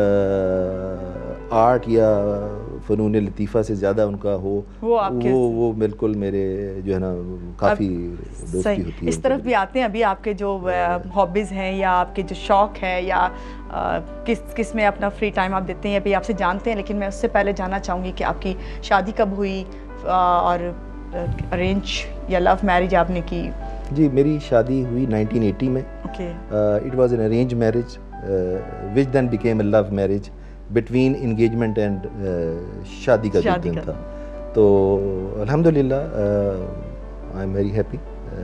آرٹ یا فنون لطیفہ سے زیادہ ان کا ہو, وہ وہ بالکل میرے جو ہے نا کافی دوستی ہوتی ہے. اس طرف بھی آتے ہیں ابھی آپ کے جو ہابیز ہیں یا آپ کے جو شوق ہے, یا کس کس میں اپنا فری ٹائم آپ دیتے ہیں, ابھی آپ سے جانتے ہیں, لیکن میں اس سے پہلے جاننا چاہوں گی کہ آپ کی شادی کب ہوئی, اور ارینج یا لو میرج آپ نے کی؟ جی میری شادی ہوئی نائنٹین ایٹی میں. It was an arrange marriage which then became a love marriage between engagement and شادی کا جو دن تھا. تو الحمد للہ آئی ایم ویری ہیپی,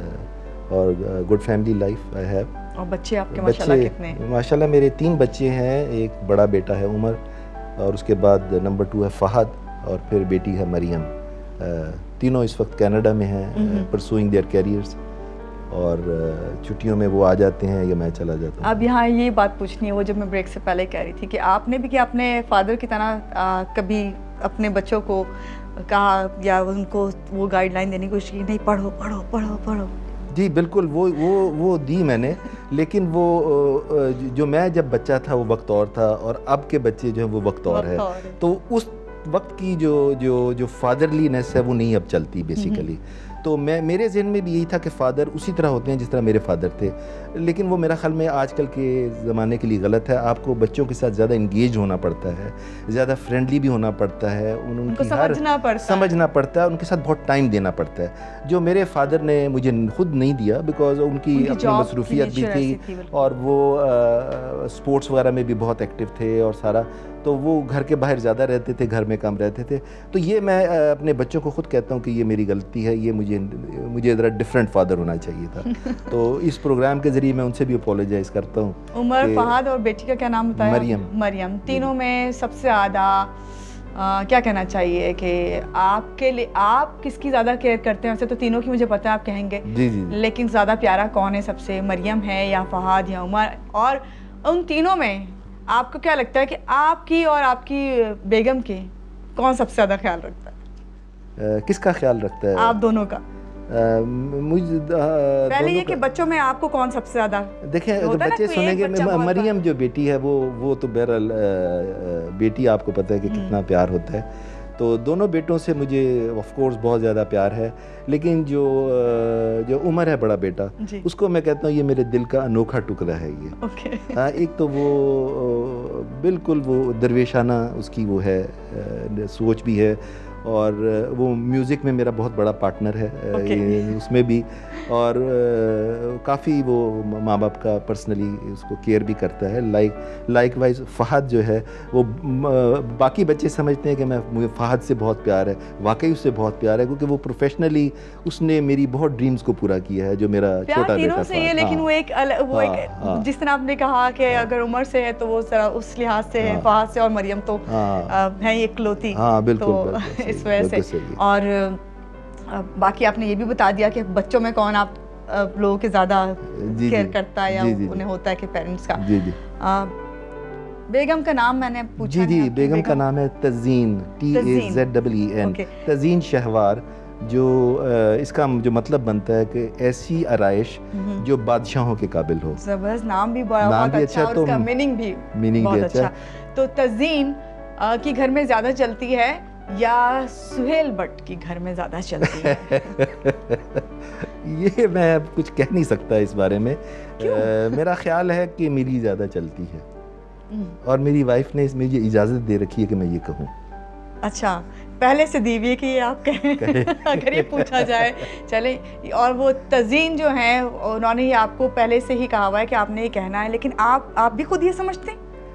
اور good family life I have. اور بچے آپ کے ماشاءاللہ کتنے ہیں؟ ماشاءاللہ میرے تین بچے ہیں, ایک بڑا بیٹا ہے عمر, اور اس کے بعد نمبر ٹو ہے فہد, اور پھر بیٹی ہے مریم. تینوں اس وقت کینیڈا میں ہیں, پرسوئنگ دیئر کیریئرس, اور چھٹیوں میں وہ آ جاتے ہیں یا میں چلا جاتا ہوں. اب یہاں یہ بات پوچھنی ہے, وہ جب میں بریک سے پہلے کہہ رہی تھی کہ آپ نے بھی کہ اپنے فادر کی طرح کبھی اپنے بچوں کو کہا یا ان کو وہ گائیڈ لائن دینے کی کوشش کی, نہیں پڑھو پڑھو پڑھو پڑھو؟ جی بالکل, وہ وہ وہ دی میں نے, لیکن وہ جو میں جب بچہ تھا وہ وقت اور تھا, اور اب کے بچے جو ہیں وہ وقت اور ہے. تو اس وقت کی جو جو جو فادرلینس ہے وہ نہیں اب چلتی بیسیکلی. تو میں میرے ذہن میں بھی یہی تھا کہ فادر اسی طرح ہوتے ہیں جس طرح میرے فادر تھے, لیکن وہ میرا خیال میں آج کل کے زمانے کے لیے غلط ہے. آپ کو بچوں کے ساتھ زیادہ انگیج ہونا پڑتا ہے, زیادہ فرینڈلی بھی ہونا پڑتا ہے, ان کی ہر سمجھنا پڑتا ہے, ان کے ساتھ بہت ٹائم دینا پڑتا ہے, جو میرے فادر نے مجھے خود نہیں دیا, بیکاز ان کی اپنی مصروفیت بھی تھی, اور وہ اسپورٹس وغیرہ میں بھی بہت ایکٹیو تھے اور سارا, تو وہ گھر کے باہر زیادہ رہتے تھے, گھر میں کم رہتے تھے. تو یہ میں اپنے بچوں کو خود کہتا ہوں کہ یہ میری غلطی ہے, یہ مجھے مجھے ذرا ڈفرینٹ فادر ہونا چاہیے تھا. تو اس پروگرام کے ذریعے میں ان سے بھی اپولوجائز کرتا ہوں. عمر, فہد اور بیٹی کا کیا نام بتایا؟ مریم. مریم. تینوں میں سب سے زیادہ کیا کہنا چاہیے کہ آپ کے لیے آپ کس کی زیادہ کیئر کرتے ہیں؟ ویسے تو تینوں کی مجھے پتہ ہے آپ کہیں گے, جی جی, لیکن زیادہ پیارا کون ہے سب سے, مریم ہے یا فہد یا عمر؟ اور ان تینوں میں آپ کو کیا لگتا ہے کہ آپ کی اور آپ کی بیگم کی کون سب سے زیادہ خیال رکھتا ہے؟ کس کا خیال رکھتا ہے؟ آپ دونوں کا. مجھے پہلے یہ کہ بچوں میں آپ کو کون سب سے زیادہ؟ دیکھیں اگر بچے سنیں گے, مریم جو بیٹی ہے وہ وہ تو بہرحال بیٹی آپ کو پتہ ہے کہ کتنا پیار ہوتا ہے, تو دونوں بیٹوں سے مجھے آف کورس بہت زیادہ پیار ہے. لیکن جو جو عمر ہے بڑا بیٹا, اس کو میں کہتا ہوں یہ میرے دل کا انوکھا ٹکڑا ہے. یہ ہاں, ایک تو وہ بالکل وہ درویشانہ اس کی وہ ہے سوچ بھی ہے, اور وہ میوزک میں میرا بہت بڑا پارٹنر ہے اس میں بھی, اور کافی وہ ماں باپ کا پرسنلی اس کو کیئر بھی کرتا ہے. لائک لائک وائز فہد جو ہے وہ باقی بچے سمجھتے ہیں کہ میں مجھے فہد سے بہت پیار ہے, واقعی اس سے بہت پیار ہے, کیونکہ وہ پروفیشنلی اس نے میری بہت ڈریمز کو پورا کیا ہے, جو میرا چھوٹا بیٹا تھا. لیکن وہ ایک وہ ایک جس طرح آپ نے کہا کہ اگر عمر سے ہے تو وہ ذرا اس لحاظ سے ہے فہد سے, اور مریم تو ہیں ایک کلوتی. ہاں بالکل اس وجہ سے. اور باقی آپ نے یہ بھی بتا دیا کہ بچوں میں کون آپ لوگوں کے زیادہ کیئر کرتا ہے یا انہیں ہوتا ہے کہ پیرنٹس کا. جی جی. بیگم کا نام میں نے پوچھا. جی جی, بیگم کا نام ہے Tazeen, T A Z double E N, Tazeen Shahwar, جو اس کا جو مطلب بنتا ہے کہ ایسی آرائش جو بادشاہوں کے قابل ہو. زبردست نام بھی بہت اچھا, اور اس کا میننگ بھی بہت اچھا. تو تزین کی گھر میں زیادہ چلتی ہے یا سہیل بٹ کی گھر میں زیادہ چلتی ہے؟ یہ میں اب کچھ کہہ نہیں سکتا اس بارے میں. میرا خیال ہے کہ میری زیادہ چلتی ہے, اور میری وائف نے اس میں یہ اجازت دے رکھی ہے کہ میں یہ کہوں. اچھا پہلے سے دی ہوئی ہے کہ یہ آپ کہیں اگر یہ پوچھا جائے. چلیں, اور وہ تزئین جو ہیں انہوں نے یہ آپ کو پہلے سے ہی کہا ہوا ہے کہ آپ نے یہ کہنا ہے, لیکن آپ آپ بھی خود یہ سمجھتے ہیں؟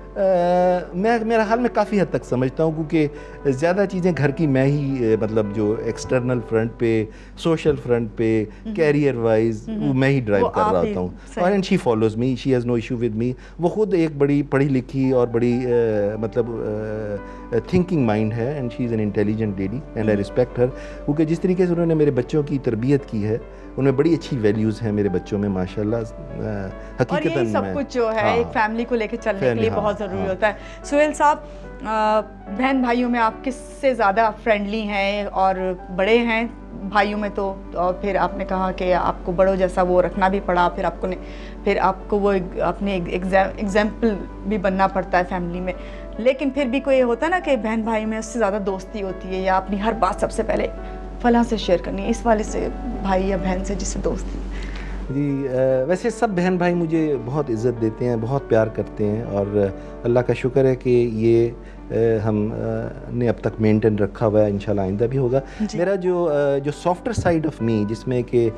میں میرا حال میں کافی حد تک سمجھتا ہوں, کیونکہ زیادہ چیزیں گھر کی میں ہی مطلب جو ایکسٹرنل فرنٹ پہ, سوشل فرنٹ پہ, کیریئر وائز وہ میں ہی ڈرائیو کر رہا ہوتا ہوں. اور and she follows me, she has no issue with me. وہ خود ایک بڑی پڑھی لکھی اور بڑی مطلب تھنکنگ مائنڈ ہے, and she is an intelligent lady and I respect her. کیونکہ جس طریقے سے انہوں نے میرے بچوں کی تربیت کی ہے, ان میں بڑی اچھی ویلیوز ہیں میرے بچوں میں ماشاءاللہ. حقیقتاً اور یہ سب کچھ جو ہے ایک فیملی کو لے کے چلنے کے لیے بہت ضروری ہوتا ہے. سہیل صاحب, بہن بھائیوں میں آپ کس سے زیادہ فرینڈلی ہیں اور بڑے ہیں بھائیوں میں تو, اور پھر آپ نے کہا کہ آپ کو بڑوں جیسا وہ رکھنا بھی پڑا, پھر آپ کو نے پھر آپ کو وہ اپنے ایگزامپل بھی بننا پڑتا ہے فیملی میں, لیکن پھر بھی کوئی ہوتا ہے نا کہ بہن بھائی میں اس سے زیادہ دوستی ہوتی ہے, یا اپنی ہر بات سب سے پہلے فلاں سے شیئر کرنی ہے, اس والے سے بھائی یا بہن سے جس سے دوستی؟ جی ویسے سب بہن بھائی مجھے بہت عزت دیتے ہیں, بہت پیار کرتے ہیں, اور اللہ کا شکر ہے کہ یہ ہم نے اب تک مینٹین رکھا ہوا ہے, انشاءاللہ آئندہ بھی ہوگا. میرا جو جو سافٹر سائڈ آف می, جس میں کہ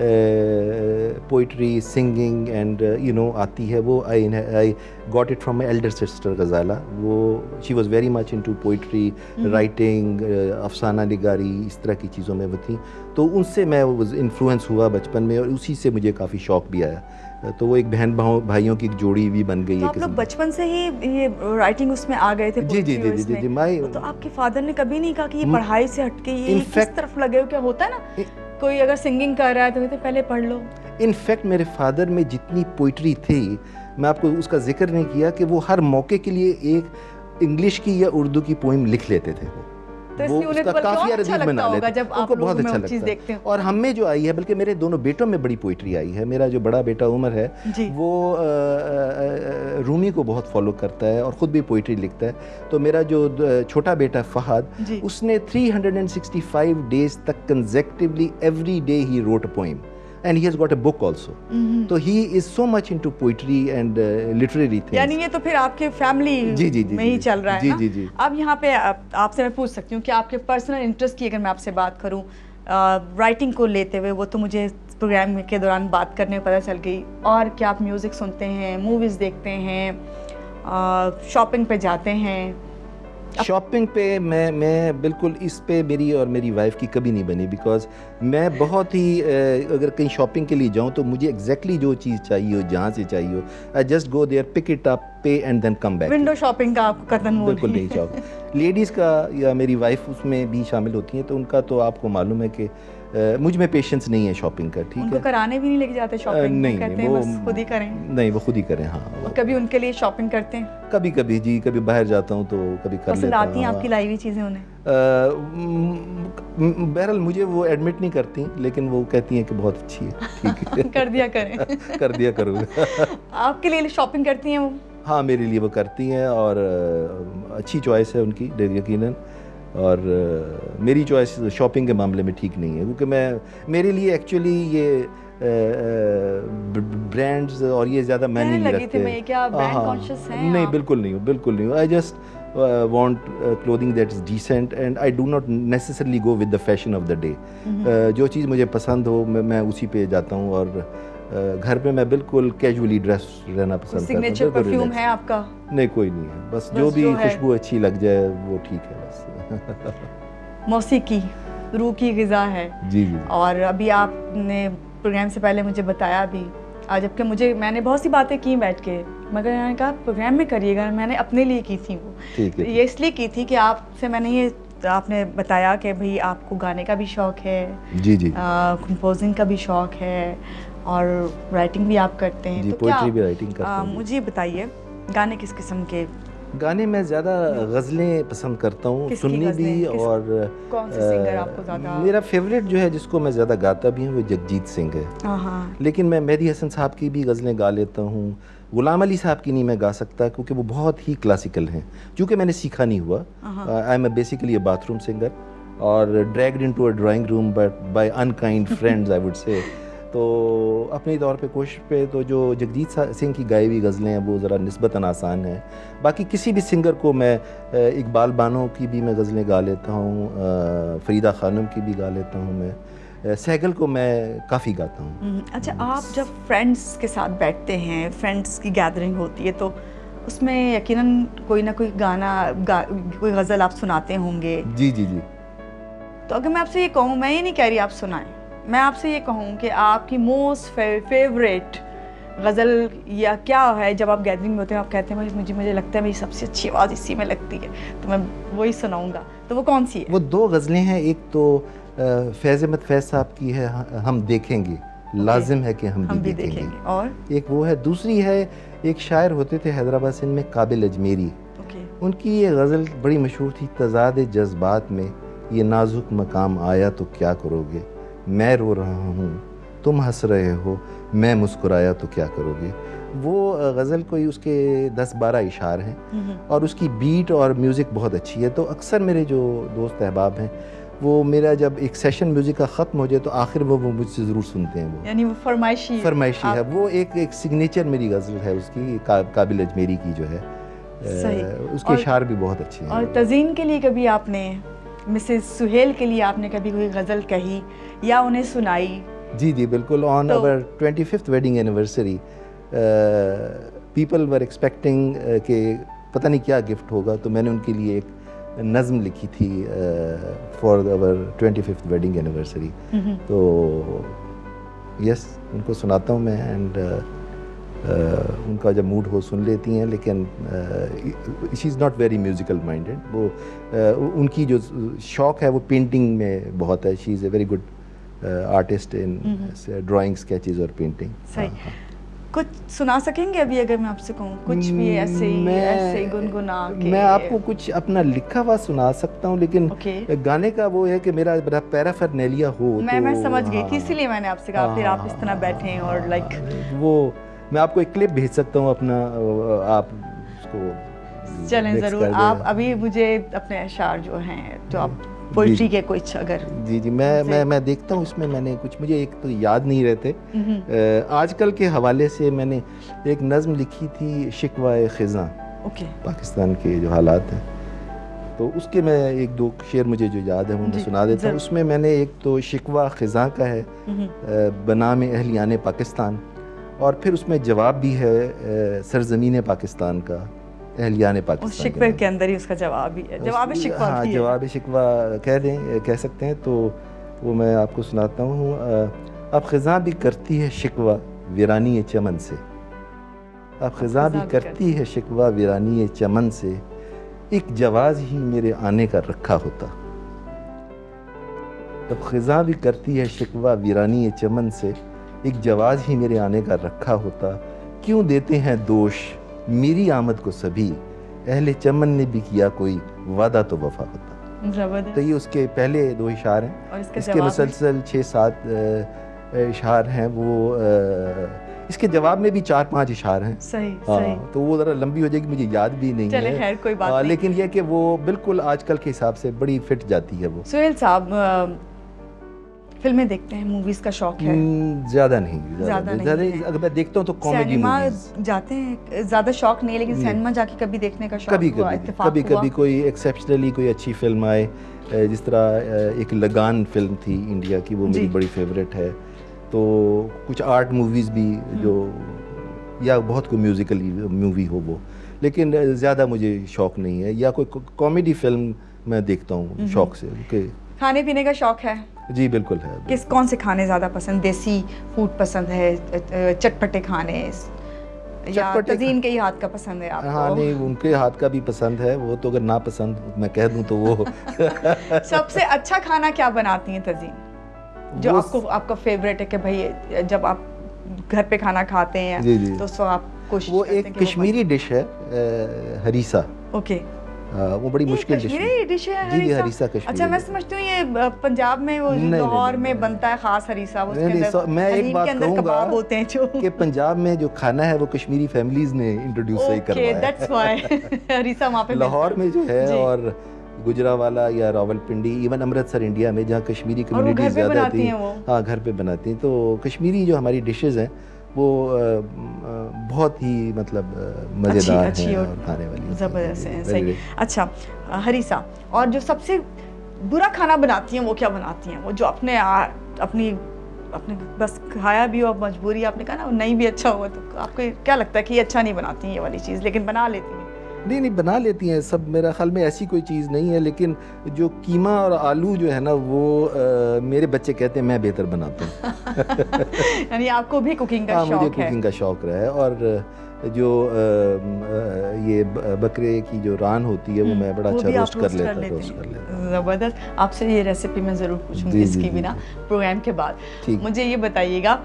poetry, singing and you know آتی ہے, وہ I got it from my elder sister Ghazala. وہ she was very much into poetry, writing, افسانہ نگاری, اس طرح کی چیزوں میں وہ تھیں, تو ان سے میں انفلوئنس ہوا بچپن میں, اور اسی سے مجھے کافی شوق بھی آیا. تو وہ ایک بہن بھائیوں کی ایک جوڑی بھی بن گئی ہے. آپ لوگ بچپن سے ہی یہ رائٹنگ اس میں آ گئے تھے؟ جی جی جی جی جی. تو آپ کے فادر نے کبھی نہیں کہا کہ یہ پڑھائی سے ہٹ کے یہ کس طرف لگے ہو؟ کیا ہوتا ہے نا کوئی اگر سنگنگ کر رہا ہے تو کہتے پہلے پڑھ لو. انفیکٹ میرے فادر میں جتنی پوئٹری تھی, میں آپ کو اس کا ذکر نہیں کیا کہ وہ ہر موقع کے لیے ایک انگلش کی یا اردو کی پوئم لکھ لیتے تھے. وہ اس کا کافی ردیف بنا لیتے, ان کو بہت اچھا لگتا ہے. اور ہم میں جو آئی ہے, بلکہ میرے دونوں بیٹوں میں بڑی پوئٹری آئی ہے. میرا جو بڑا بیٹا عمر ہے وہ رومی کو بہت فالو کرتا ہے اور خود بھی پوئٹری لکھتا ہے. تو میرا جو چھوٹا بیٹا فہد, اس نے three hundred and sixty five days تک consecutively every day he wrote a poem. And he has got a book also. تو he is so much into poetry and uh, literary things. یعنی یہ تو پھر آپ کے فیملی میں ہی چل رہا ہے نا. جی جی. اب یہاں پہ آپ سے میں پوچھ سکتی ہوں کہ آپ کے پرسنل انٹرسٹ کی اگر میں آپ سے بات کروں, رائٹنگ کو لیتے ہوئے, وہ تو مجھے پروگرام کے دوران بات کرنے میں پتہ چل گئی, اور کیا آپ میوزک سنتے ہیں, موویز دیکھتے ہیں, شاپنگ پہ جاتے ہیں؟ شاپنگ پہ میں میں بالکل اس پہ میری اور میری وائف کی کبھی نہیں بنی, بیکاز میں بہت ہی اگر کہیں شاپنگ کے لیے جاؤں تو مجھے ایگزیکٹلی جو چیز چاہیے ہو, جہاں سے چاہیے ہو, I just go there, pick it up, pay and then come back. Window shopping کا آپ کو قطعاً بالکل نہیں شوق. لیڈیز کا یا میری وائف اس میں بھی شامل ہوتی ہیں, تو ان کا تو آپ کو معلوم ہے کہ مجھ میں پیشنس نہیں ہے شاپنگ کا. ٹھیک ہے, ان کو کرانے بھی نہیں لے کے جاتے شاپنگ؟ نہیں, کہتے ہیں بس خود ہی کریں. نہیں, وہ خود ہی کریں. ہاں, کبھی ان کے لیے شاپنگ کرتے ہیں؟ کبھی کبھی جی, کبھی باہر جاتا ہوں تو کبھی کر لیتا ہوں. پسند آتی ہیں آپ کی لائی ہوئی چیزیں انہیں؟ بہرحال مجھے وہ ایڈمٹ نہیں کرتی, لیکن وہ کہتی ہیں کہ بہت اچھی ہے. ٹھیک ہے, کر دیا کریں. کر دیا کروں. آپ کے لیے شاپنگ کرتی ہیں وہ؟ ہاں, میرے لیے وہ کرتی ہیں, اور اچھی چوائس ہے ان کی یقیناً. اور میری چوائس شاپنگ کے معاملے میں ٹھیک نہیں ہے, کیونکہ میں میرے لیے ایکچولی یہ برانڈز اور یہ زیادہ میں نہیں رکھتے. نہیں, بالکل نہیں ہوں, بالکل نہیں ہوں. I just want clothing that is decent, and I do not necessarily go with the fashion of the day. جو چیز مجھے پسند ہو میں اسی پہ جاتا ہوں, اور گھر پہ میں بالکل کیجولی ڈریس رہنا پسند کرتا ہوں. سگنیچر پرفیوم ہے آپ کا؟ نہیں, کوئی نہیں ہے, بس جو بھی خوشبو اچھی لگ جائے وہ ٹھیک ہے بس. موسیقی روح کی غذا ہے. جی جی. اور ابھی آپ نے پروگرام سے پہلے مجھے بتایا بھی, جبکہ مجھے میں نے بہت سی باتیں کی بیٹھ کے, مگر میں نے کہا پروگرام میں کریے گا, میں نے اپنے لیے کی تھی وہ. یہ اس لیے کی تھی کہ آپ سے میں نے یہ آپ نے بتایا کہ بھئی آپ کو گانے کا بھی شوق ہے. جی جی. کمپوزنگ کا بھی شوق ہے, اور رائٹنگ بھی آپ کرتے ہیں. جی, پوئٹری بھی رائٹنگ کرتا ہوں. مجھے بتائیے گانے کس قسم کے؟ گانے میں زیادہ غزلیں پسند کرتا ہوں, سننی بھی. اور کون سے سنگر آپ کو زیادہ؟ میرا فیوریٹ جو ہے جس کو میں زیادہ گاتا بھی ہوں وہ جگجیت سنگھ ہے. لیکن میں مہدی حسن صاحب کی بھی غزلیں گا لیتا ہوں. غلام علی صاحب کی نہیں میں گا سکتا, کیونکہ وہ بہت ہی کلاسیکل ہیں, چونکہ میں نے سیکھا نہیں ہوا. I am a basically a bathroom singer, اور dragged into a drawing room but by unkind friends I would say. تو اپنے طور پہ کوشش پہ تو جو جگجیت سنگھ کی گائی ہوئی غزلیں ہیں وہ ذرا نسبتاً آسان ہیں. باقی کسی بھی سنگر کو میں اقبال بانو کی بھی میں غزلیں گا لیتا ہوں, فریدہ خانم کی بھی گا لیتا ہوں, میں سہگل کو میں کافی گاتا ہوں. اچھا, آپ جب فرینڈس کے ساتھ بیٹھتے ہیں, فرینڈس کی گیدرنگ ہوتی ہے, تو اس میں یقیناً کوئی نہ کوئی گانا گا, کوئی غزل آپ سناتے ہوں گے. جی جی جی. تو اگر میں آپ سے یہ کہوں, میں یہ نہیں کہہ رہی آپ سنائیں, میں آپ سے یہ کہوں کہ آپ کی موسٹ فیوریٹ غزل یا کیا ہے, جب آپ گیدرنگ میں ہوتے ہیں آپ کہتے ہیں مجھے مجھے لگتا ہے میری سب سے اچھی آواز اسی میں لگتی ہے, تو میں وہی سناؤں گا, تو وہ کون سی ہے؟ وہ دو غزلیں ہیں, ایک تو فیض احمد فیض صاحب کی ہے ہم دیکھیں گے, لازم ہے کہ ہم بھی دیکھیں گے, اور ایک وہ ہے. دوسری ہے ایک شاعر ہوتے تھے حیدرآباد سندھ میں قابل اجمیری, ان کی یہ غزل بڑی مشہور تھی, تضاد جذبات میں یہ نازک مقام آیا تو کیا کرو گے, میں رو رہا ہوں تم ہنس رہے ہو, میں مسکرایا تو کیا کرو گے. وہ غزل کوئی اس کے دس بارہ اشعار ہیں اور اس کی بیٹ اور میوزک بہت اچھی ہے. تو اکثر میرے جو دوست احباب ہیں وہ میرا جب ایک سیشن میوزک کا ختم ہو جائے تو آخر وہ وہ مجھ سے ضرور سنتے ہیں. وہ یعنی وہ فرمائشی فرمائشی ہے, وہ ایک ایک سگنیچر میری غزل ہے اس کی, قابل اجمیری کی جو ہے, اس کے اشعار بھی بہت اچھے ہیں. اور تزئین کے لیے کبھی آپ نے مسز سہیل کے لیے آپ نے کبھی کوئی غزل کہی یا انہیں سنائی؟ جی جی بالکل. On our twenty fifth wedding anniversary people were expecting کہ پتہ نہیں کیا گفٹ ہوگا, تو میں نے ان کے لیے ایک نظم لکھی تھی for our twenty fifth wedding anniversary. تو یس ان کو سناتا ہوں میں, اینڈ ان کا جب موڈ ہو سن لیتی ہیں, لیکن she is not very musical minded. وہ ان کی جو شوق ہے وہ پینٹنگ میں بہت ہے, she is a very good artist in drawing, sketches اور پینٹنگ. صحیح. کچھ سنا سکیں گے ابھی اگر میں آپ سے کہوں کچھ بھی ایسے ہی ایسے ہی گنگنا کے؟ میں آپ کو کچھ اپنا لکھا ہوا سنا سکتا ہوں, لیکن گانے کا وہ ہے کہ میرا پیرافرنیلیا ہو. میں میں سمجھ گئی تھی, اسی لیے میں نے آپ سے کہا پھر آپ اس طرح بیٹھیں اور لائک وہ میں آپ کو ایک کلپ بھیج سکتا ہوں اپنا, آپ اس کو چلیں ضرور. آپ ابھی مجھے اپنے اشعار جو ہیں جو آپ پوئٹری کے کچھ اگر جی جی میں میں میں دیکھتا ہوں, اس میں میں نے کچھ مجھے ایک تو یاد نہیں رہتے. آج کل کے حوالے سے میں نے ایک نظم لکھی تھی شکوہ خزاں, پاکستان کے جو حالات ہیں, تو اس کے میں ایک دو شعر مجھے جو یاد ہے وہ میں سنا دیتا ہوں. اس میں میں نے ایک تو شکوہ خزاں کا ہے بنام اہلیان پاکستان, اور پھر اس میں جواب بھی ہے سرزمین پاکستان کا, اہلیان پاکستان. شکوے کے اندر ہی اس کا جواب بھی ہے, جواب شکوہ. ہاں جواب شکوہ کہہ دیں کہہ سکتے ہیں. تو وہ میں آپ کو سناتا ہوں. اب خزاں بھی کرتی ہے شکوہ ویرانی چمن سے, اب خزاں بھی کرتی ہے شکوہ ویرانی چمن سے, ایک جواز ہی میرے آنے کا رکھا ہوتا. اب خزاں بھی کرتی ہے شکوہ ویرانی چمن سے, ایک جواز ہی میرے آنے کا رکھا ہوتا. کیوں دیتے ہیں دوش میری آمد کو سبھی, اہل چمن نے بھی کیا کوئی وعدہ تو وفا ہوتا. تو یہ اس کے پہلے دو اشعار ہیں, اس کے مسلسل چھ سات اشعار ہیں. وہ اس کے جواب میں بھی چار پانچ اشعار ہیں. صحیح صحیح. تو وہ ذرا لمبی ہو جائے گی, مجھے یاد بھی نہیں ہے, خیر کوئی بات نہیں, لیکن یہ کہ وہ بالکل آج کل کے حساب سے بڑی فٹ جاتی ہے. وہ سہیل صاحب فلمیں دیکھتے ہیں, موویز کا شوق ہے؟ زیادہ نہیں, زیادہ نہیں. اگر میں دیکھتا ہوں تو کامیڈی موویز جاتے ہیں, زیادہ شوق نہیں, لیکن سینما جا کے کبھی دیکھنے کا شوق کبھی کبھی کبھی کبھی کوئی ایکسیپشنلی کوئی اچھی فلم آئے, جس طرح ایک لگان فلم تھی انڈیا کی, وہ میری بڑی فیوریٹ ہے. تو کچھ آرٹ موویز بھی جو, یا بہت کوئی میوزیکل مووی ہو وہ, لیکن زیادہ مجھے شوق نہیں ہے. یا کوئی کامیڈی فلم میں دیکھتا ہوں شوق سے. کھانے پینے کا شوق ہے؟ جی بالکل ہے. کس کون سے کھانے زیادہ پسند, دیسی فوڈ پسند ہے, چٹپٹے کھانے, یا تزئین کے ہی ہاتھ کا پسند ہے آپ کو؟ ہاں نہیں, ان کے ہاتھ کا بھی پسند ہے, وہ تو اگر نا پسند میں کہہ دوں تو وہ. سب سے اچھا کھانا کیا بناتی ہیں تزئین, جو آپ کو آپ کا فیوریٹ ہے کہ بھائی جب آپ گھر پہ کھانا کھاتے ہیں تو اس وقت آپ کوشش وہ ایک کشمیری ڈش ہے ہریسہ. اوکے, وہ بڑی مشکل ڈش ہے. جی جی ہریسہ کشمیری. اچھا میں سمجھتی ہوں یہ پنجاب میں وہ لاہور میں بنتا ہے خاص ہریسہ, میں ایک بات کہوں گا کہ پنجاب میں جو کھانا ہے وہ کشمیری فیملیز نے انٹروڈیوس صحیح کروایا ہے. لاہور میں جو ہے اور گجراوالا یا راولپنڈی، ایون امرتسر انڈیا میں جہاں کشمیری کمیونٹی زیادہ تھی، ہاں گھر پہ بناتی ہیں. تو کشمیری جو ہماری ڈشز ہیں وہ بہت ہی مطلب مزیدار ہیں اور کھانے والی زبردست ہیں. صحیح. اچھا ہریسا، اور جو سب سے برا کھانا بناتی ہیں وہ کیا بناتی ہیں؟ وہ جو اپنے اپنی اپنے بس کھایا بھی ہو، مجبوری آپ نے کہا نا نہیں بھی اچھا ہوا، تو آپ کو کیا لگتا ہے کہ یہ اچھا نہیں بناتی ہیں یہ والی چیز لیکن بنا لیتی ہیں؟ نہیں نہیں بنا لیتی ہیں سب، میرا خیال میں ایسی کوئی چیز نہیں ہے، لیکن جو قیمہ اور آلو جو ہے نا وہ میرے بچے کہتے ہیں میں بہتر بناتا ہوں. یعنی آپ کو بھی کوکنگ کا شوق ہے؟ مجھے کوکنگ کا شوق رہا ہے، اور جو یہ بکرے کی جو ران ہوتی ہے وہ میں بڑا اچھا روسٹ کر لیتا ہوں. زبردست. آپ سے یہ ریسیپی میں ضرور پوچھوں گی اس کی بھی نا پروگرام کے بعد. مجھے یہ بتائیے گا،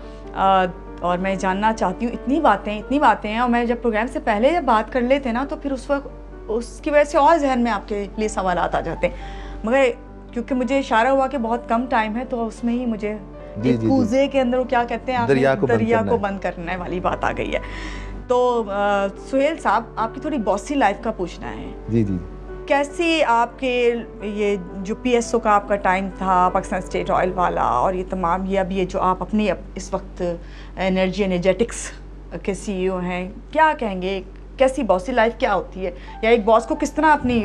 اور میں جاننا چاہتی ہوں، اتنی باتیں اتنی باتیں ہیں، اور میں جب پروگرام سے پہلے جب بات کر لیتے نا تو پھر اس وقت اس کی وجہ سے اور ذہن میں آپ کے لیے سوالات آ جاتے ہیں، مگر کیونکہ مجھے اشارہ ہوا کہ بہت کم ٹائم ہے تو اس میں ہی مجھے کوزے کے اندر وہ کیا کہتے ہیں دریا کو بند کرنے والی بات آ گئی ہے. تو سہیل صاحب آپ کی تھوڑی باسی لائف کا پوچھنا ہے. جی جی. کیسی آپ کے یہ جو پی ایس او کا آپ کا ٹائم تھا پاکستان اسٹیٹ آئل والا، اور یہ تمام یہ اب یہ جو آپ اپنی اس وقت انرجی انرجیٹکس کے سی ای او ہیں، کیا کہیں گے کیسی باسی لائف کیا ہوتی ہے، یا ایک باس کو کس طرح اپنی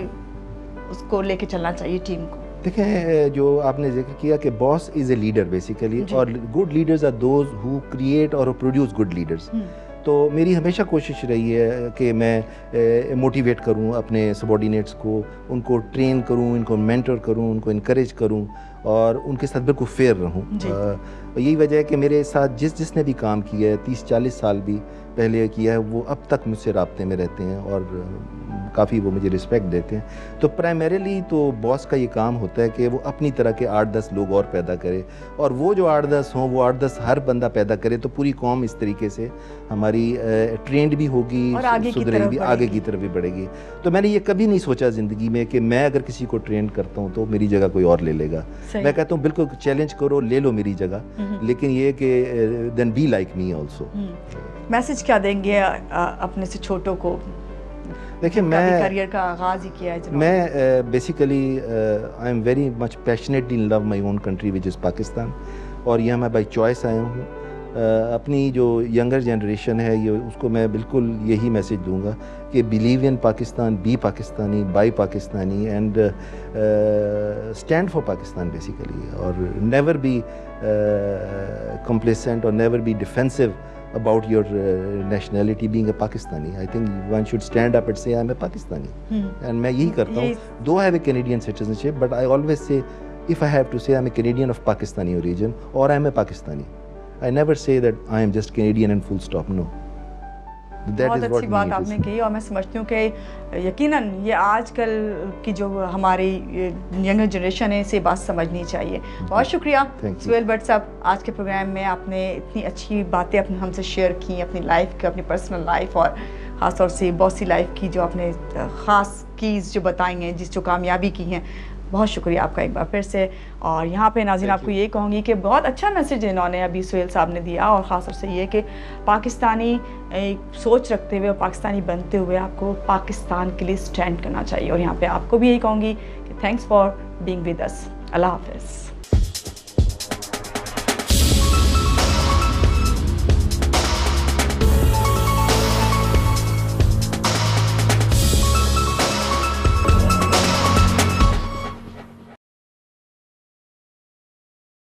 اس کو لے کے چلنا چاہیے ٹیم کو؟ دیکھیں جو آپ نے ذکر کیا کہ boss is a leader basically, اور good leaders are those who create اور پروڈیوس گڈ لیڈرز. تو میری ہمیشہ کوشش رہی ہے کہ میں موٹیویٹ کروں اپنے سبارڈینیٹس کو، ان کو ٹرین کروں، ان کو مینٹر کروں، ان کو انکریج کروں، اور ان کے ساتھ بالکل فیئر رہوں. یہی وجہ ہے کہ میرے ساتھ جس جس نے بھی کام کیا ہے، تیس چالیس سال بھی پہلے کیا ہے، وہ اب تک مجھ سے رابطے میں رہتے ہیں اور کافی وہ مجھے رسپیکٹ دیتے ہیں. تو پرائمریلی تو باس کا یہ کام ہوتا ہے کہ وہ اپنی طرح کے آٹھ دس لوگ اور پیدا کرے، اور وہ جو آٹھ دس ہوں وہ آٹھ دس ہر بندہ پیدا کرے، تو پوری قوم اس طریقے سے ہماری ٹرینڈ بھی ہوگی، سدھرے بھی، آگے کی طرف بھی بڑھے گی. تو میں نے یہ کبھی نہیں سوچا زندگی میں کہ میں اگر کسی کو ٹرین کرتا ہوں تو میری جگہ کوئی اور لے لے گا. میں کہتا ہوں بالکل چیلنج کرو، لے لو میری جگہ، لیکن یہ کہ then be like me also. Message کیا دیں گے اپنے سے چھوٹوں کو؟ دیکھیں میں کیریئر کا آغاز ہی کیا ہے. میں basically I am very much passionate in love my own country which is Pakistan, اور یہاں میں بائی چوائس آیا ہوں. اپنی جو ینگر جنریشن ہے یہ اس کو میں بالکل یہی میسج دوں گا کہ believe in Pakistan, be Pakistani, buy Pakistani, and stand for Pakistan basically, اور نیور بی کمپلیسنٹ اور never be defensive about your uh, nationality being a Pakistani. I think one should stand up and say I'm a Pakistani. Hmm. And میں یہی کرتا ہوں. Though I have a Canadian citizenship, but I always say, if I have to say I'm a Canadian of Pakistani origin, or I'm a Pakistani. I never say that I am just Canadian and full stop. No. بہت اچھی بات آپ نے کہی، اور میں سمجھتی ہوں کہ یقیناً یہ آج کل کی جو ہماری ینگر جنریشن ہے اسے بات سمجھنی چاہیے. بہت شکریہ سہیل بٹ صاحب، آج کے پروگرام میں آپ نے اتنی اچھی باتیں اپنے ہم سے شیئر کی، اپنی لائف کی، اپنی پرسنل لائف، اور خاص طور سے باسی لائف کی جو آپ نے خاص کیز جو بتائی ہیں، جس جو کامیابی کی ہیں. بہت شکریہ آپ کا ایک بار پھر سے. اور یہاں پہ ناظرین آپ کو یہ کہوں گی کہ بہت اچھا میسیج انہوں نے ابھی سہیل صاحب نے دیا، اور خاص طور سے یہ کہ پاکستانی سوچ رکھتے ہوئے اور پاکستانی بنتے ہوئے آپ کو پاکستان کے لیے اسٹینڈ کرنا چاہیے. اور یہاں پہ آپ کو بھی یہی کہوں گی کہ thanks for being with us. اللہ حافظ.